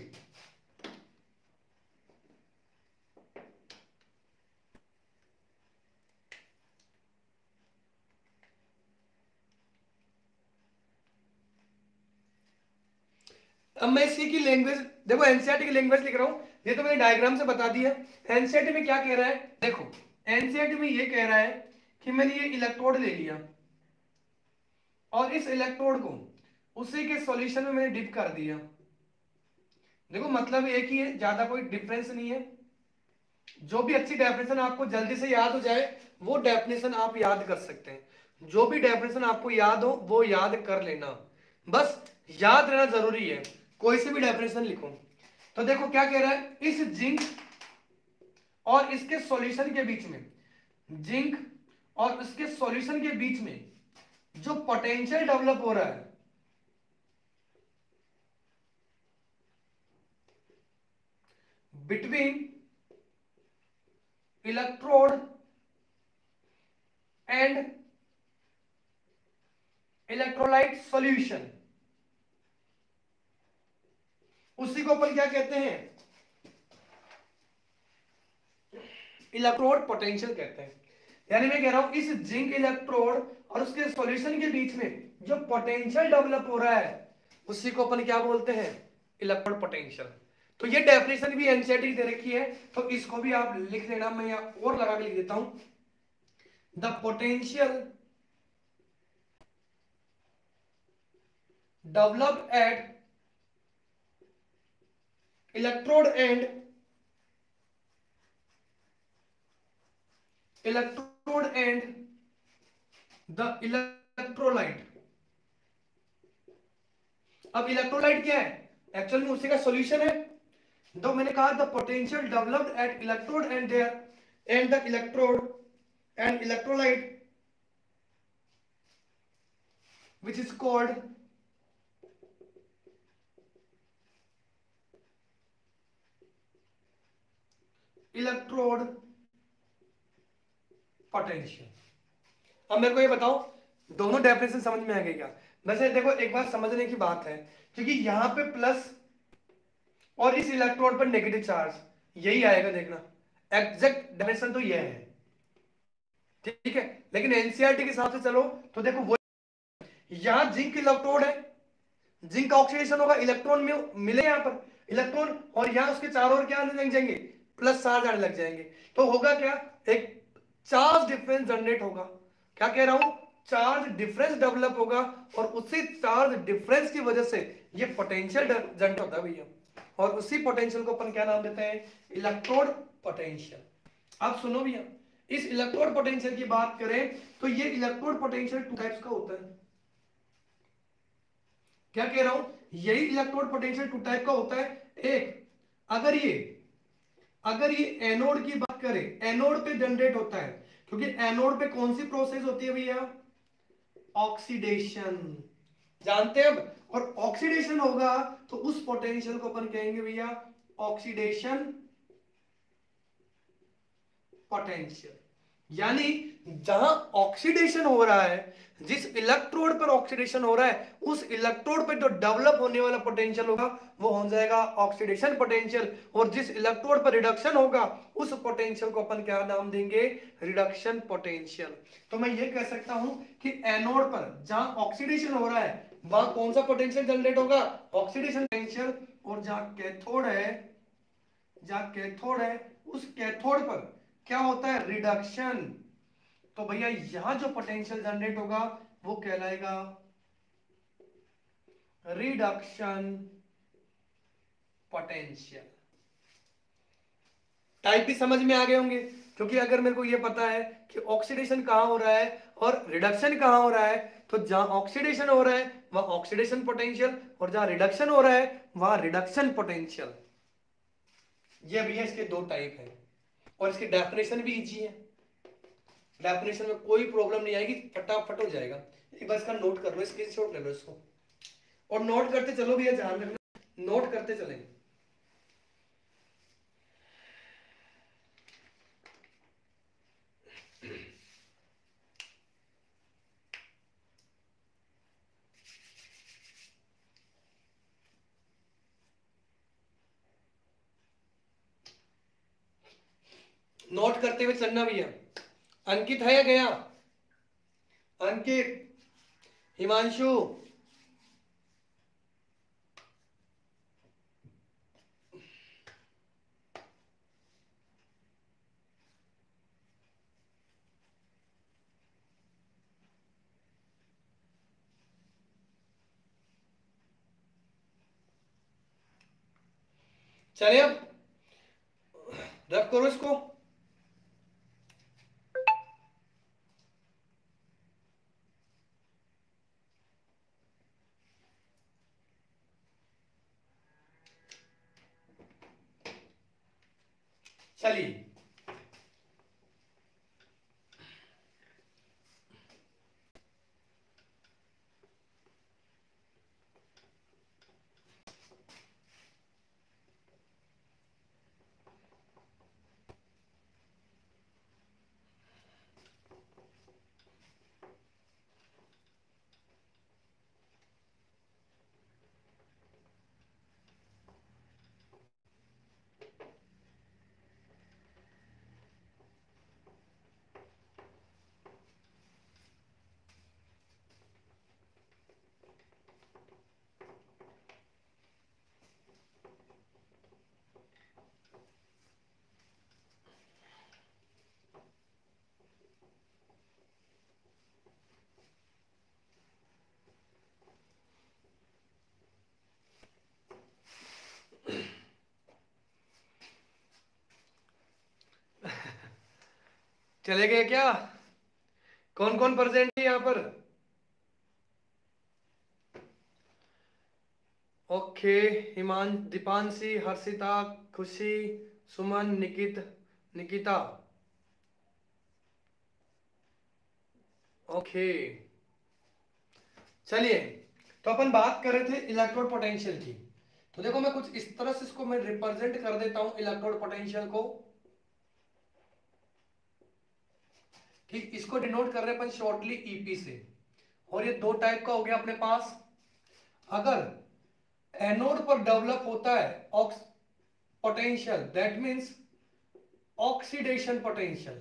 Speaker 1: अब मैं इसी की लैंग्वेज, देखो एनसीईआरटी की लैंग्वेज लिख रहा हूं, ये तो मैंने डायग्राम से बता दिया। एनसीईआरटी में क्या कह रहा है, देखो एनसीईआरटी में ये कह रहा है कि मैंने ये इलेक्ट्रोड ले लिया और इस इलेक्ट्रोड को उसी के सॉल्यूशन में मैंने डिप कर दिया। देखो मतलब एक ही है, ज्यादा कोई डिफरेंस नहीं है। जो भी अच्छी डेफिनेशन आपको जल्दी से याद हो जाए वो डेफिनेशन आप याद कर सकते हैं। जो भी डेफिनेशन आपको याद हो वो याद कर लेना, बस याद रहना जरूरी है। कोई से भी डेफिनेशन लिखो। तो देखो क्या कह रहा है, इस जिंक और इसके सॉल्यूशन के बीच में, जिंक और इसके सॉल्यूशन के बीच में जो पोटेंशियल डेवलप हो रहा है, between electrode and electrolyte solution, उसी को अपन क्या कहते हैं, इलेक्ट्रोड पोटेंशियल कहते हैं। यानी मैं कह रहा हूं इस जिंक इलेक्ट्रोड और उसके सॉल्यूशन के बीच में जो पोटेंशियल डेवलप हो रहा है उसी को अपन क्या बोलते हैं, इलेक्ट्रोड पोटेंशियल। तो ये डेफिनेशन भी एनसीईआरटी की दे रखी है, तो इसको भी आप लिख लेना, मैं यहां और लगा के लिख देता हूं। The potential developed at electrode and electrode and the electrolyte. अब इलेक्ट्रोलाइट क्या है, एक्चुअल में उसी का सॉल्यूशन है। तो मैंने कहा the potential developed at electrode and there and the electrode and electrolyte which is called electrode potential. अब मेरे को ये बताओ दोनों डेफिनेशन समझ में आ गई क्या? वैसे देखो एक बात समझने की बात है, क्योंकि यहां पे प्लस और इस इलेक्ट्रोड पर नेगेटिव चार्ज यही आएगा, देखना एग्जैक्ट डेफिनेशन तो यह है, ठीक है। लेकिन एनसीईआरटी के हिसाब से चलो तो देखो वो यहां जिंक इलेक्ट्रोड है, जिंक का ऑक्सीडेशन होगा, इलेक्ट्रॉन में मिले यहां पर इलेक्ट्रॉन, और यहां उसके चारों ओर क्या आने लग जाएंगे, प्लस चार्ज आने लग जाएंगे। तो होगा क्या, एक चार्ज डिफरेंस जनरेट होगा। क्या कह रहा हूं, चार्ज डिफरेंस डेवलप होगा, और उसी चार्ज डिफरेंस की वजह से ये पोटेंशियल जनरेट होता है भैया, और उसी पोटेंशियल को अपन क्या नाम देते हैं, इलेक्ट्रोड पोटेंशियल। अब सुनो भैया, इस इलेक्ट्रोड पोटेंशियल की बात करें तो ये इलेक्ट्रोड पोटेंशियल टू टाइप्स का होता है। क्या कह रहा हूं, यही इलेक्ट्रोड पोटेंशियल टू टाइप का होता है। एक, अगर ये अगर ये एनोड की बात करें, एनोड पे जनरेट होता है, क्योंकि एनोड पे कौन सी प्रोसेस होती है भैया, ऑक्सीडेशन, जानते हैं अब। और ऑक्सीडेशन होगा तो उस पोटेंशियल को अपन कहेंगे भैया ऑक्सीडेशन पोटेंशियल। यानी जहां ऑक्सीडेशन हो रहा है, जिस इलेक्ट्रोड पर ऑक्सीडेशन हो रहा है, उस इलेक्ट्रोड पर जो डेवलप होने वाला पोटेंशियल होगा वो हो जाएगा ऑक्सीडेशन पोटेंशियल, और जिस इलेक्ट्रोड पर रिडक्शन होगा उस पोटेंशियल को अपन क्या नाम देंगे, रिडक्शन पोटेंशियल। तो मैं ये कह सकता हूं कि एनोड पर जहां ऑक्सीडेशन हो रहा है वहां कौन सा पोटेंशियल जनरेट होगा, ऑक्सीडेशन पोटेंशियल, और जहां कैथोड है जहां कैथोड है उस कैथोड पर क्या होता है, रिडक्शन। तो भैया यहां जो पोटेंशियल जनरेट होगा वो कहलाएगा रिडक्शन पोटेंशियल। टाइप भी समझ में आ गए होंगे, क्योंकि अगर मेरे को ये पता है कि ऑक्सीडेशन कहां हो रहा है और रिडक्शन कहां हो रहा है, तो जहां ऑक्सीडेशन हो रहा है वहां ऑक्सीडेशन पोटेंशियल, और जहां रिडक्शन हो रहा है वहां रिडक्शन पोटेंशियल। ये भैया इसके दो टाइप है, और इसकी डेफिनेशन भी इजी है, डेफिनेशन में कोई प्रॉब्लम नहीं आएगी, फटाफट हो जाएगा। एक बार इसका नोट कर लो, स्क्रीनशॉट ले लो इसको, और नोट करते चलो भैया, ध्यान रखना नोट करते चलेंगे। नोट करते हुए चलना भैया। अंकित है या गया, अंकित, हिमांशु, चले अब रब करो इसको। चलिए चले गए क्या? कौन कौन प्रेजेंट है यहाँ पर? ओके, हिमान, दीपांशी, हर्षिता, खुशी, सुमन, निकित, निकिता। ओके, चलिए, तो अपन बात कर रहे थे इलेक्ट्रोड पोटेंशियल की। तो देखो मैं कुछ इस तरह से इसको मैं रिप्रेजेंट कर देता हूं इलेक्ट्रोड पोटेंशियल को, कि इसको डिनोट कर रहे हैं अपन शॉर्टली ईपी से। और ये दो टाइप का हो गया अपने पास। अगर एनोड पर डेवलप होता है ox potential, that means oxidation potential.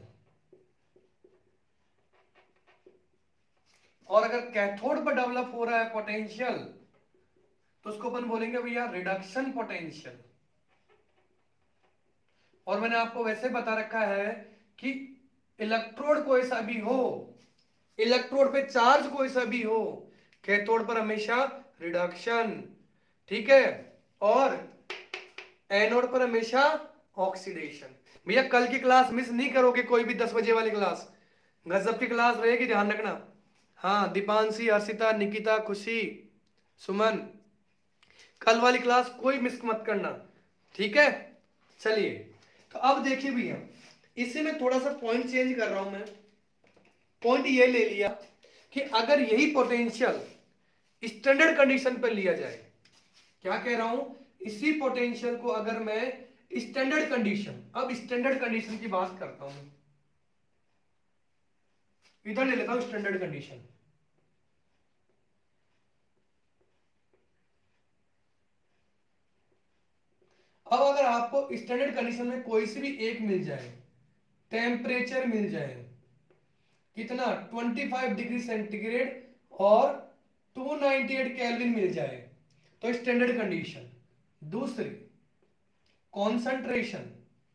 Speaker 1: और अगर कैथोड पर डेवलप हो रहा है पोटेंशियल, तो उसको अपन बोलेंगे भैया रिडक्शन पोटेंशियल। और मैंने आपको वैसे बता रखा है कि इलेक्ट्रोड कोई सा भी हो, इलेक्ट्रोड पे चार्ज कोई सा भी हो, कैथोड पर हमेशा रिडक्शन, ठीक है, और एनोड पर हमेशा ऑक्सीडेशन। भैया कल की क्लास मिस नहीं करोगे, कोई भी दस बजे वाली क्लास, गजब की क्लास रहेगी, ध्यान रखना। हाँ, दीपांशी, हर्षिता, निकिता, खुशी, सुमन, कल वाली क्लास कोई मिस मत करना, ठीक है। चलिए, तो अब देखिए भैया, इसी में थोड़ा सा पॉइंट चेंज कर रहा हूं मैं। पॉइंट ये ले लिया कि अगर यही पोटेंशियल स्टैंडर्ड कंडीशन पर लिया जाए, क्या कह रहा हूं, इसी पोटेंशियल को अगर मैं स्टैंडर्ड कंडीशन, अब स्टैंडर्ड कंडीशन की बात करता हूं, इधर ले लेता हूं स्टैंडर्ड कंडीशन। अब अगर आपको स्टैंडर्ड कंडीशन में कोई सी भी एक मिल जाए, टेम्परेचर मिल जाए कितना, पच्चीस डिग्री सेंटीग्रेड और दो सौ अट्ठानवे केल्विन मिल जाए, तो स्टैंडर्ड कंडीशन। दूसरी कॉन्सेंट्रेशन,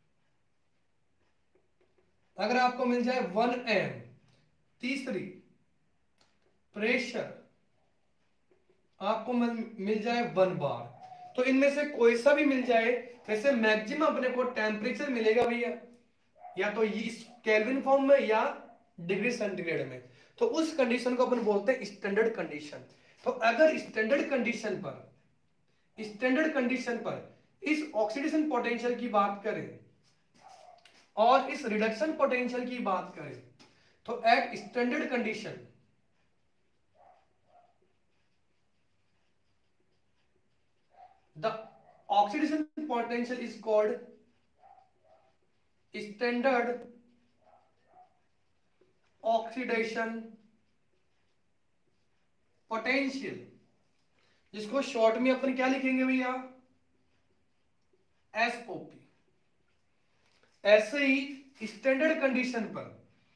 Speaker 1: अगर आपको मिल जाए वन एम। तीसरी प्रेशर, आपको मिल, मिल जाए वन बार। तो इनमें से कोई सा भी मिल जाए, वैसे मैक्सिमम अपने को टेम्परेचर मिलेगा भैया, या तो इस केल्विन फॉर्म में या डिग्री सेंटीग्रेड में। तो उस कंडीशन को अपन बोलते हैं स्टैंडर्ड कंडीशन। तो अगर स्टैंडर्ड कंडीशन पर, स्टैंडर्ड कंडीशन पर इस ऑक्सीडेशन पोटेंशियल की बात करें और इस रिडक्शन पोटेंशियल की बात करें, तो at standard condition the oxidation potential is called standard oxidation potential, जिसको शॉर्ट में अपन क्या लिखेंगे भैया, एसओपी। ऐसे ही स्टैंडर्ड कंडीशन पर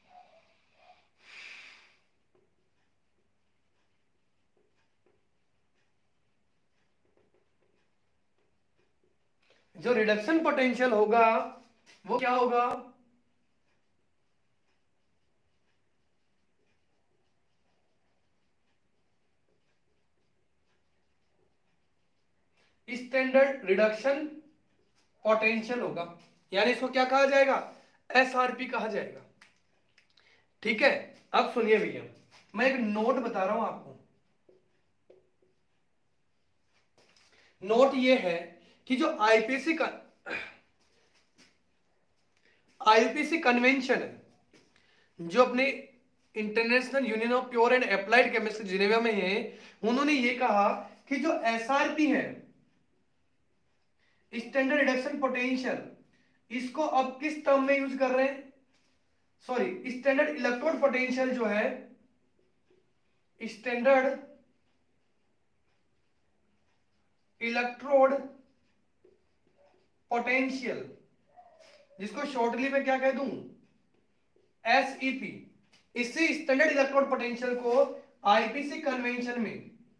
Speaker 1: जो रिडक्शन पोटेंशियल होगा वो क्या होगा, स्टैंडर्ड रिडक्शन पोटेंशियल होगा, यानी इसको क्या कहा जाएगा, एसआरपी कहा जाएगा, ठीक है। अब सुनिए भैया, मैं एक नोट बता रहा हूं आपको। नोट ये है कि जो आईपीसी का आईपीसी कन्वेंशन है, जो अपने International Union of Pure and Applied Chemistry Geneva में है, उन्होंने ये कहा कि जो एसआरपी है, स्टैंडर्ड रिडक्शन पोटेंशियल, इसको अब किस टर्म में यूज कर रहे हैं, सॉरी, स्टैंडर्ड इलेक्ट्रोड पोटेंशियल जो है, स्टैंडर्ड इलेक्ट्रोड पोटेंशियल, जिसको शॉर्टली में क्या कह दूं, एसईपी। इसी स्टैंडर्ड इलेक्ट्रोड पोटेंशियल को आईपीसी कन्वेंशन में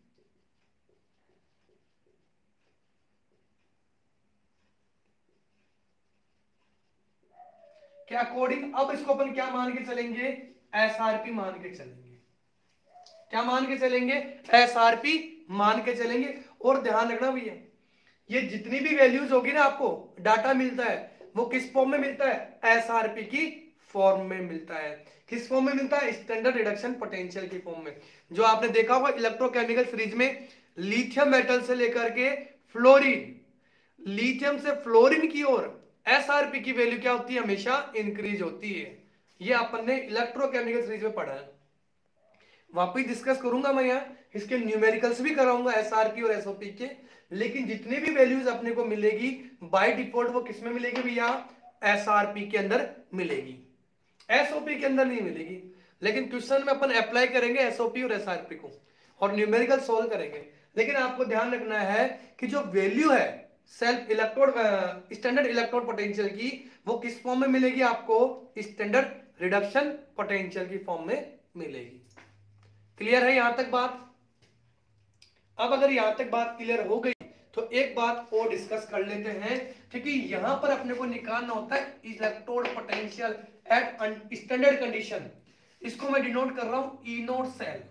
Speaker 1: के अकॉर्डिंग, अब इसको अपन क्या मान के चलेंगे, एसआरपी मान के चलेंगे। क्या मान के चलेंगे, एसआरपी मान के चलेंगे। और ध्यान रखना भैया, ये जितनी भी वैल्यूज होगी ना, आपको डाटा मिलता है, वो किस फॉर्म में मिलता है, एसआरपी की फॉर्म में मिलता है। किस फॉर्म में मिलता है? स्टैंडर्ड रिडक्शन पोटेंशियल की फॉर्म में। जो आपने देखा होगा इलेक्ट्रोकेमिकल सीरीज में, लिथियम मेटल से लेकर के फ्लोरीन, लिथियम से फ्लोरीन की ओर एसआरपी की वैल्यू क्या होती है? हमेशा इंक्रीज होती है। ये अपन ने इलेक्ट्रोकेमिकल सीरीज में पढ़ा है। वापिस डिस्कस करूंगा मैं यहाँ, इसके न्यूमेरिकल्स भी कराऊंगा एसआरपी और एसओपी के। लेकिन जितनी भी वैल्यूज अपने को मिलेगी बाय डिफॉल्ट वो किसमें मिलेगी भैया? एसआरपी के अंदर मिलेगी, एसओपी के अंदर नहीं मिलेगी। लेकिन क्वेश्चन में अपन अप्लाई करेंगे एसओपी और एसआरपी को और न्यूमेरिकल सोल्व करेंगे। लेकिन आपको ध्यान रखना है कि जो वैल्यू है self electrode standard electrode potential की, वो किस फॉर्म में मिलेगी आपको? स्टैंडर्ड रिडक्शन पोटेंशियल की फॉर्म में मिलेगी। क्लियर है यहां तक बात? अब अगर यहां तक बात क्लियर हो गई तो एक बात और डिस्कस कर लेते हैं, क्योंकि यहां पर अपने को निकालना होता है electrode potential at standard condition. इसको मैं डिनोट कर रहा हूं ई नोट सेल,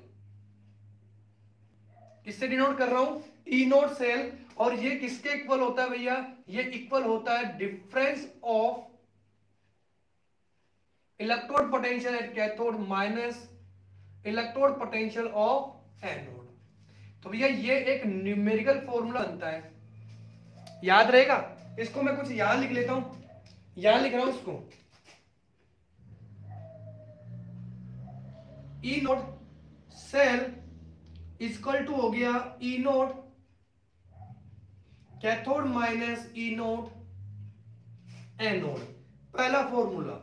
Speaker 1: किससे डिनोट कर रहा हूं? E naught cell. और ये किसके इक्वल होता है भैया? ये इक्वल होता है difference of electrode potential at cathode minus electrode potential of anode. तो भैया ये एक न्यूमेरिकल फॉर्मूला बनता है, याद रहेगा। इसको मैं कुछ यहां लिख लेता हूं, यहां लिख रहा हूं इसको, E naught cell equal to हो गया E naught cathode minus E naught anode, पहला फॉर्मूला।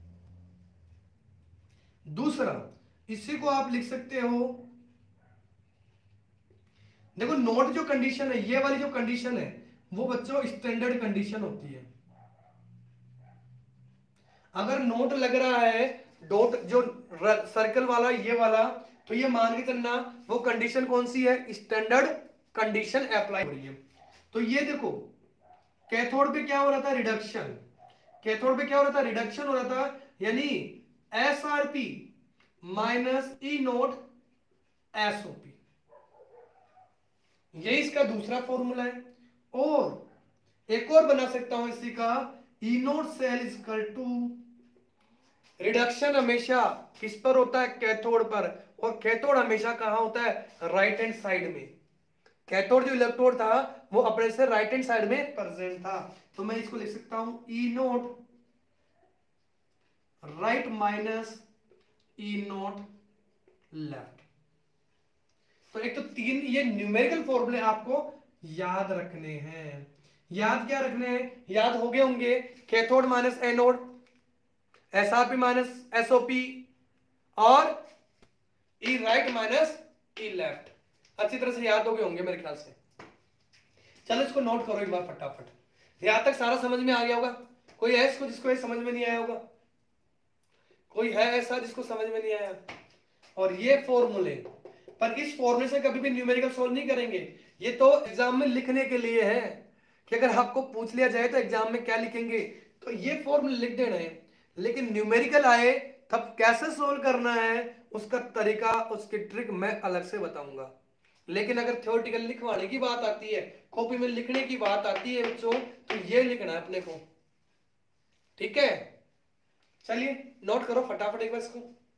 Speaker 1: दूसरा, इसी को आप लिख सकते हो, देखो नोट जो कंडीशन है, ये वाली जो कंडीशन है वो बच्चों स्टैंडर्ड कंडीशन होती है। अगर नोट लग रहा है डॉट जो सर्कल वाला ये वाला, तो ये मान के चलना वो कंडीशन कौन सी है? स्टैंडर्ड कंडीशन अप्लाई हो रही है। तो ये देखो कैथोड पे क्या हो रहा था? रिडक्शन। कैथोड पे क्या हो रहा था? रिडक्शन हो रहा था, यानी S R P minus E naught SOP, ये इसका दूसरा फॉर्मूला है। और एक और बना सकता हूं इसी का, E naught cell equal to, reduction हमेशा किस पर होता है? कैथोड पर। और कैथोड हमेशा कहां होता है? राइट हैंड साइड में। कैथोड जो इलेक्ट्रोड था वो अपने से राइट हैंड साइड में प्रेजेंट था। तो मैं इसको लिख सकता हूं E naught right minus E naught left. तो एक तो तीन ये न्यूमेरिकल फॉर्मूले आपको याद रखने हैं। याद क्या रखने हैं? याद हो गए होंगे, cathode minus anode, SRP minus SOP, और E right minus E left. अच्छी तरह से याद हो गए होंगे मेरे ख्याल से। चलो इसको नोट करो एक बार फटाफट। यहां तक सारा समझ में आ गया होगा? कोई है इसको जिसको ये समझ में नहीं आया होगा? कोई है ऐसा जिसको समझ में नहीं आया? और ये फॉर्मूले, पर इस फॉर्मूले से कभी भी न्यूमेरिकल सोल्व नहीं करेंगे। ये तो एग्जाम में लिखने के लिए है कि अगर आपको पूछ लिया जाए तो एग्जाम में क्या लिखेंगे, तो ये फॉर्मूले लिख देना है। लेकिन न्यूमेरिकल आए तब कैसे सोल्व करना है उसका तरीका, उसकी ट्रिक मैं अलग से बताऊंगा। लेकिन अगर थ्योरेटिकल लिखवाने की बात आती है, कॉपी में लिखने की बात आती है बच्चों, तो ये लिखना है अपने को। ठीक है, चलिए नोट करो फटाफट एक बार इसको।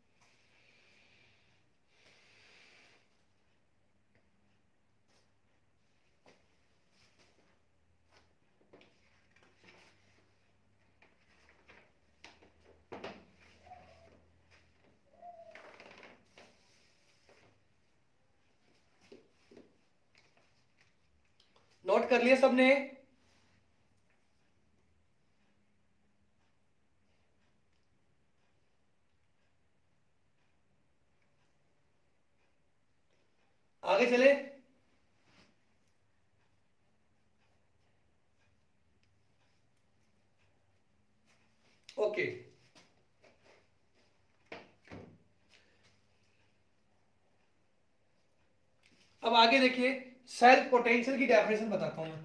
Speaker 1: नोट कर लिया सबने? आगे चले। ओके, अब आगे देखिए, सेल्फ पोटेंशियल की डेफिनेशन बताता हूं मैं।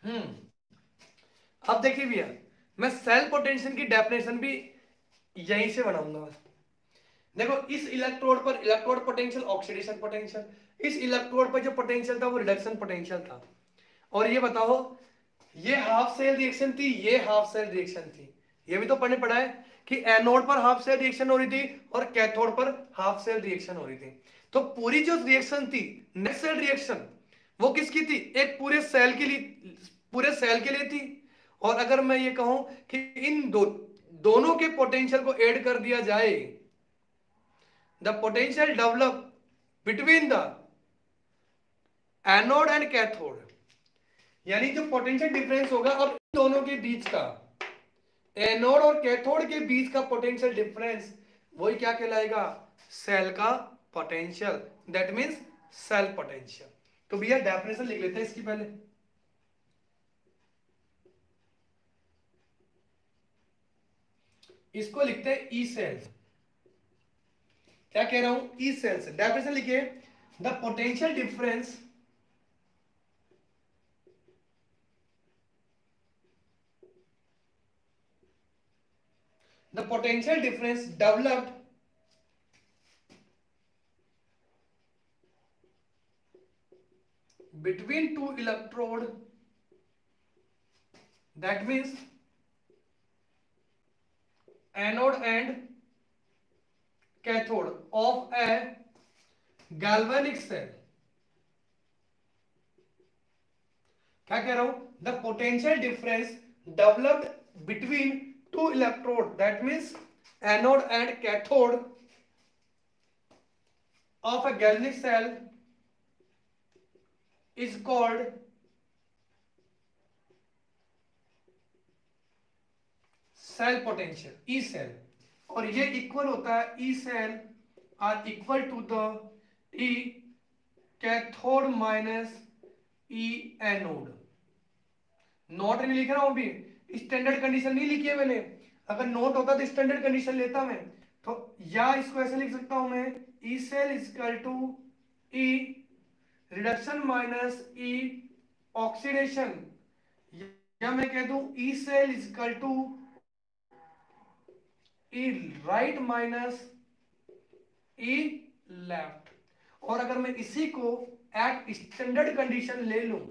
Speaker 1: हम्म अब देखिए भैया, मैं सेल पोटेंशियल की डेफिनेशन भी यहीं से बनाऊंगा। देखो, इस इलेक्ट्रोड पर इलेक्ट्रोड पोटेंशियल ऑक्सीडेशन पोटेंशियल, इस इलेक्ट्रोड पर जो पोटेंशियल था वो रिडक्शन पोटेंशियल था। और ये बताओ, ये हाफ सेल रिएक्शन थी, ये हाफ सेल रिएक्शन थी। ये भी तो पढ़ने पड़ा है कि एनोड पर हाफ सेल रिएक्शन हो रही थी और कैथोड पर हाफ सेल रिएक्शन हो रही थी। तो पूरी जो रिएक्शन थी, नेट सेल रिएक्शन, वो किसकी थी? एक पूरे सेल के लिए, पूरे सेल के लिए थी। और अगर मैं ये कहूं कि इन दो दोनों के पोटेंशियल को ऐड कर दिया जाए, the potential develop between the anode and cathode, यानी जो पोटेंशियल डिफरेंस होगा अब इन दोनों के बीच का, एनोड और कैथोड के बीच का पोटेंशियल डिफरेंस, वही क्या कहलाएगा? सेल का potential. That means cell potential. तो भैया डेफिनेशन लिख लेते हैं इसकी पहले। इसको लिखते हैं ई सेल। क्या कह रहा हूं? ई सेल से डेफिनेशन लिखिए, the potential difference the potential difference developed between two electrode, that means anode and cathode of a galvanic cell। क्या कह रहा हूं? the potential difference developed between two electrode, that means anode and cathode of a galvanic cell is called cell potential, E cell. और ये equal होता है, E cell are equal to the E cathode minus E anode. Naught नहीं लिख रहा हूं अभी, standard condition नहीं लिखी है मैंने। अगर नोट होता तो स्टैंडर्ड कंडीशन लेता मैं। तो या इसको ऐसे लिख सकता हूं मैं, E cell equal to E reduction minus E oxidation, या मैं कह दूं E cell equal to E right minus E left. और अगर मैं इसी को एट स्टैंडर्ड कंडीशन ले लूं,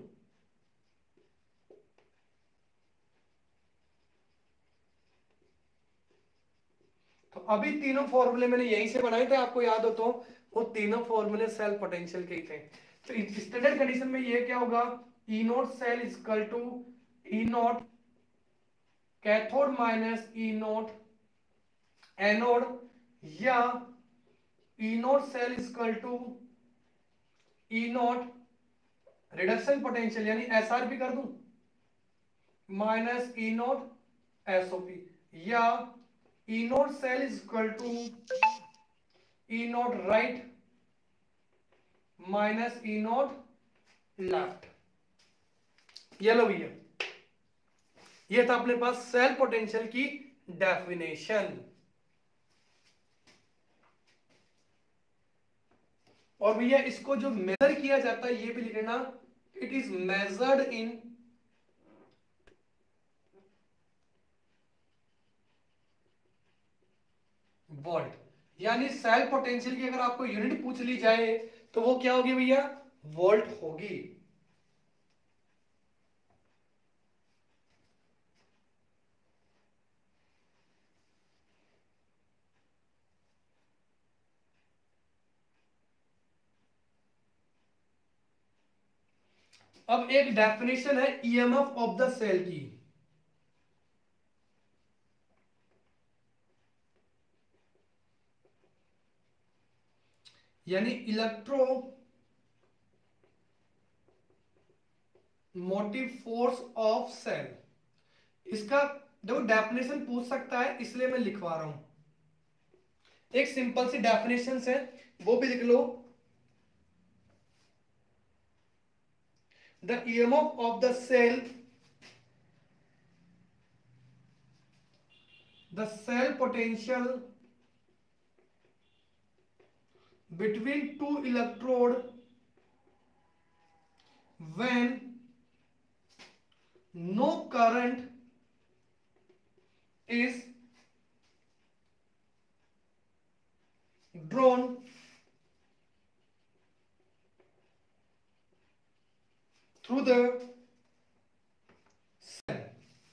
Speaker 1: तो अभी तीनों फॉर्मूले मैंने यहीं से बनाए थे, आपको याद हो तो, वो तीनों फॉर्मूले सेल पोटेंशियल के ही थे। तो स्टैंडर्ड कंडीशन में ये क्या होगा? E naught cell equal to E naught cathode minus E naught anode, या E naught cell equal to E naught reduction potential यानी एसआरपी कर दूं माइनस ई नोट एसओपी, या E naught cell equal to E naught right minus E naught left. ये लो भैया, ये था अपने पास सेल पोटेंशियल की डेफिनेशन। और भैया इसको जो मेजर किया जाता है ये भी लिख लेना, it is measured in volt. यानी सेल पोटेंशियल की अगर आपको यूनिट पूछ ली जाए तो वो क्या होगी भैया? वोल्ट होगी। अब एक डेफिनेशन है ईएमएफ ऑफ द सेल की। यानी electromotive force of cell, इसका देखो डेफिनेशन पूछ सकता है इसलिए मैं लिखवा रहा हूं। एक सिंपल सी डेफिनेशन है वो भी लिख लो, the EMF of the cell, the cell potential between two electrode when no current is drawn through the cell.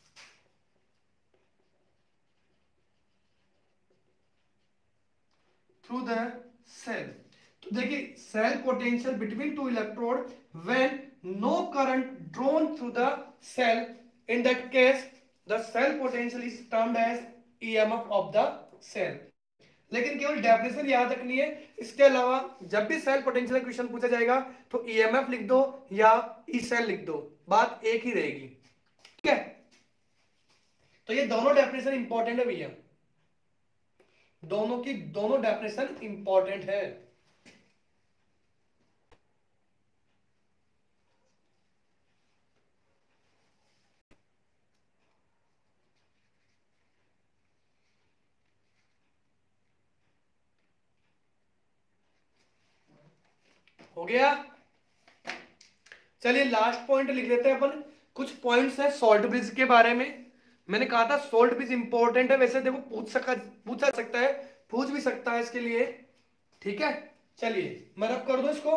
Speaker 1: Through the cell. तो देखिए cell potential between two electrode when no current drawn through the cell, in that case the cell potential is termed as EMF of the cell. लेकिन केवल definition याद रखनी है, इसके अलावा जब भी सेल पोटेंशियल क्वेश्चन पूछा जाएगा तो ईएमएफ लिख दो या ई सेल लिख दो, बात एक ही रहेगी। ठीक है, तो ये दोनों डेफिनेशन इंपॉर्टेंट है भैया, दोनों की दोनों डेफिनेशन इंपॉर्टेंट है। हो गया, चलिए लास्ट पॉइंट लिख लेते हैं अपन। कुछ पॉइंट्स है सॉल्ट ब्रिज के बारे में। मैंने कहा था सॉल्ट ब्रिज इंपॉर्टेंट है, वैसे देखो पूछ सका पूछा सकता है, पूछ भी सकता है इसके लिए। ठीक है, चलिए मैं रब कर दूं इसको।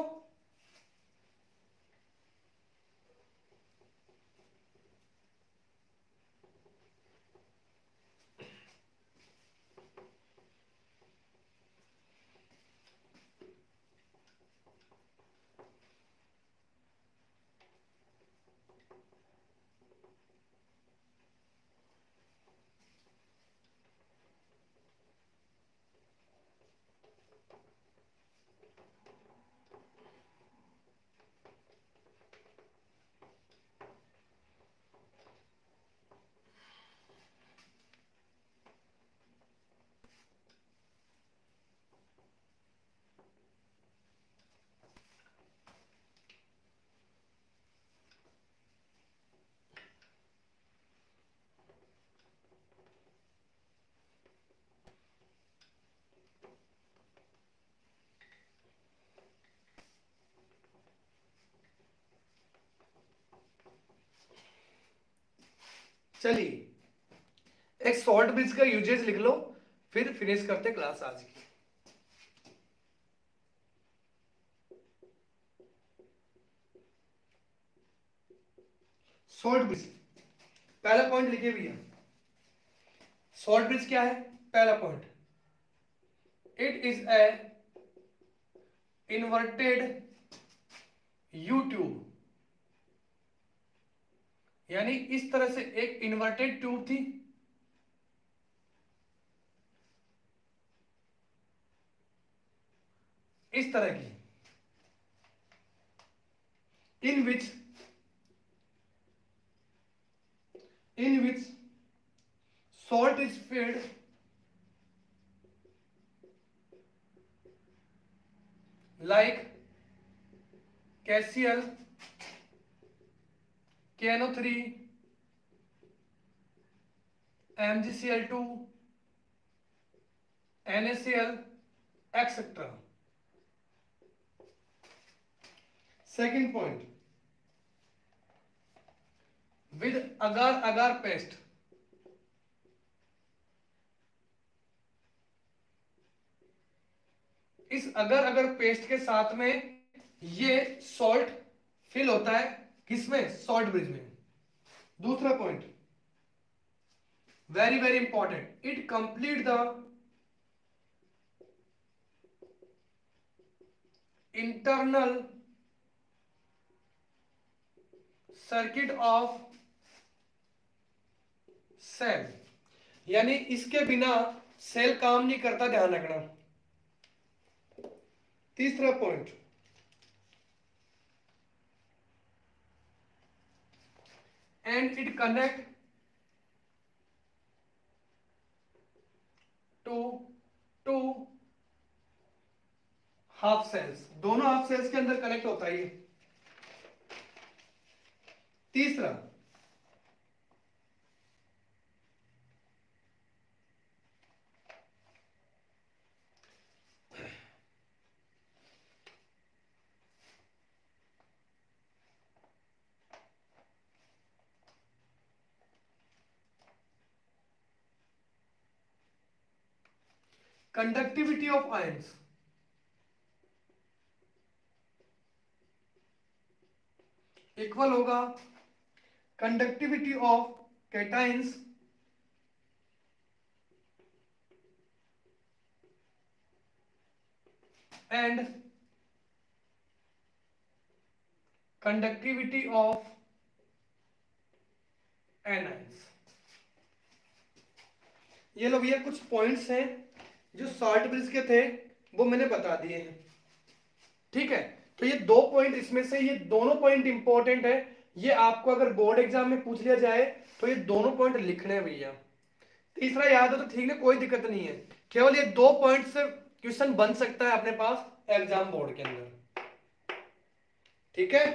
Speaker 1: चलिए एक सॉल्ट ब्रिज का यूजेज लिख लो, फिर फिनिश करते क्लास आज की। सॉल्ट ब्रिज, पहला पॉइंट लिखिए भैया। सॉल्ट ब्रिज क्या है? पहला point, it is a inverted U tube, यानी इस तरह से एक इन्वर्टेड ट्यूब थी, इस तरह की, in which in which salt is filled like K C l, K N O three, M G C l two, NaCl, et cetera. Second point, with agar agar paste, इस अगर अगर paste के साथ में ये सॉल्ट फिल होता है, किसमें? सॉल्ट ब्रिज में। दूसरा point very very important, it complete the internal circuit of cell, यानी इसके बिना सेल काम नहीं करता, ध्यान रखना। तीसरा point, and it connect to two half cells, दोनों हाफ सेल्स के अंदर कनेक्ट होता है ये। तीसरा, कंडक्टिविटी ऑफ आयंस इक्वल होगा conductivity of cations and conductivity of anions. ये लो भैया कुछ पॉइंट्स हैं जो शॉर्ट ब्रिज के थे वो मैंने बता दिए हैं, ठीक है। तो ये दो पॉइंट इसमें से, ये दोनों पॉइंट इंपॉर्टेंट है, ये आपको अगर बोर्ड एग्जाम में पूछ लिया जाए तो ये दोनों पॉइंट लिखने हैं भैया। तीसरा याद हो तो ठीक है, कोई दिक्कत नहीं है, केवल ये दो पॉइंट से क्वेश्चन बन सकता है अपने पास एग्जाम बोर्ड के अंदर, ठीक है।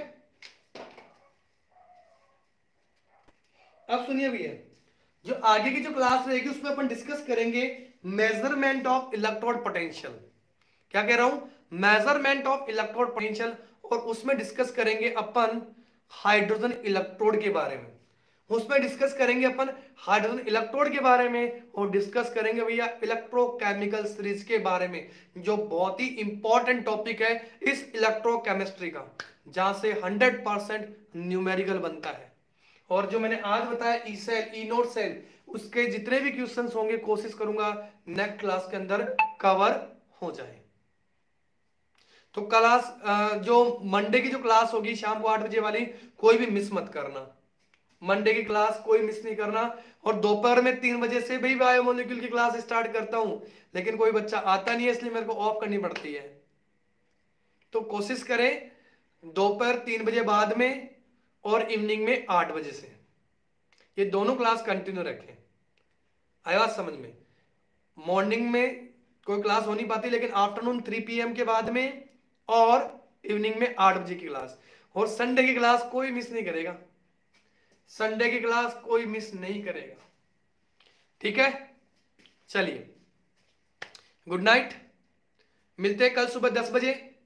Speaker 1: अब सुनिए भैया, जो आगे की जो क्लास रहेगी उसमें अपन डिस्कस करेंगे मेजरमेंट ऑफ इलेक्ट्रोड पोटेंशियल। क्या कह रहा हूं? Measurement of electrode potential. और उसमें डिस्कस करेंगे अपन हाइड्रोजन इलेक्ट्रोड के बारे में, उसमें डिस्कस करेंगे अपन हाइड्रोजन इलेक्ट्रोड के बारे में, और डिस्कस करेंगे भैया इलेक्ट्रोकेमिकल सीरीज के बारे में, जो बहुत ही इंपॉर्टेंट टॉपिक है इस इलेक्ट्रोकेमिस्ट्री का, जहां से हंड्रेड परसेंट न्यूमेरिकल बनता है। और जो मैंने आज बताया E cell, E naught cell, उसके जितने भी क्वेश्चंस होंगे कोशिश करूंगा नेक्स्ट क्लास के अंदर कवर हो जाए। तो क्लास जो मंडे की जो क्लास होगी शाम को आठ बजे वाली, कोई भी मिस मत करना, मंडे की क्लास कोई मिस नहीं करना। और दोपहर में तीन बजे से भी बायोमोलिक्यूल की क्लास स्टार्ट करता हूं, लेकिन कोई बच्चा आता नहीं है इसलिए मेरे को ऑफ करनी पड़ती है। तो कोशिश करें दोपहर तीन बजे बाद में और इवनिंग में आठ बजे से, ये दोनों क्लास कंटिन्यू रखें। आया बात समझ में? मॉर्निंग में कोई क्लास हो नहीं पाती, लेकिन आफ्टरनून थ्री पी एम के बाद में और इवनिंग में आठ बजे की क्लास। और संडे की क्लास कोई मिस नहीं करेगा, संडे की क्लास कोई मिस नहीं करेगा, ठीक है। चलिए गुड नाइट, मिलते हैं कल सुबह दस बजे।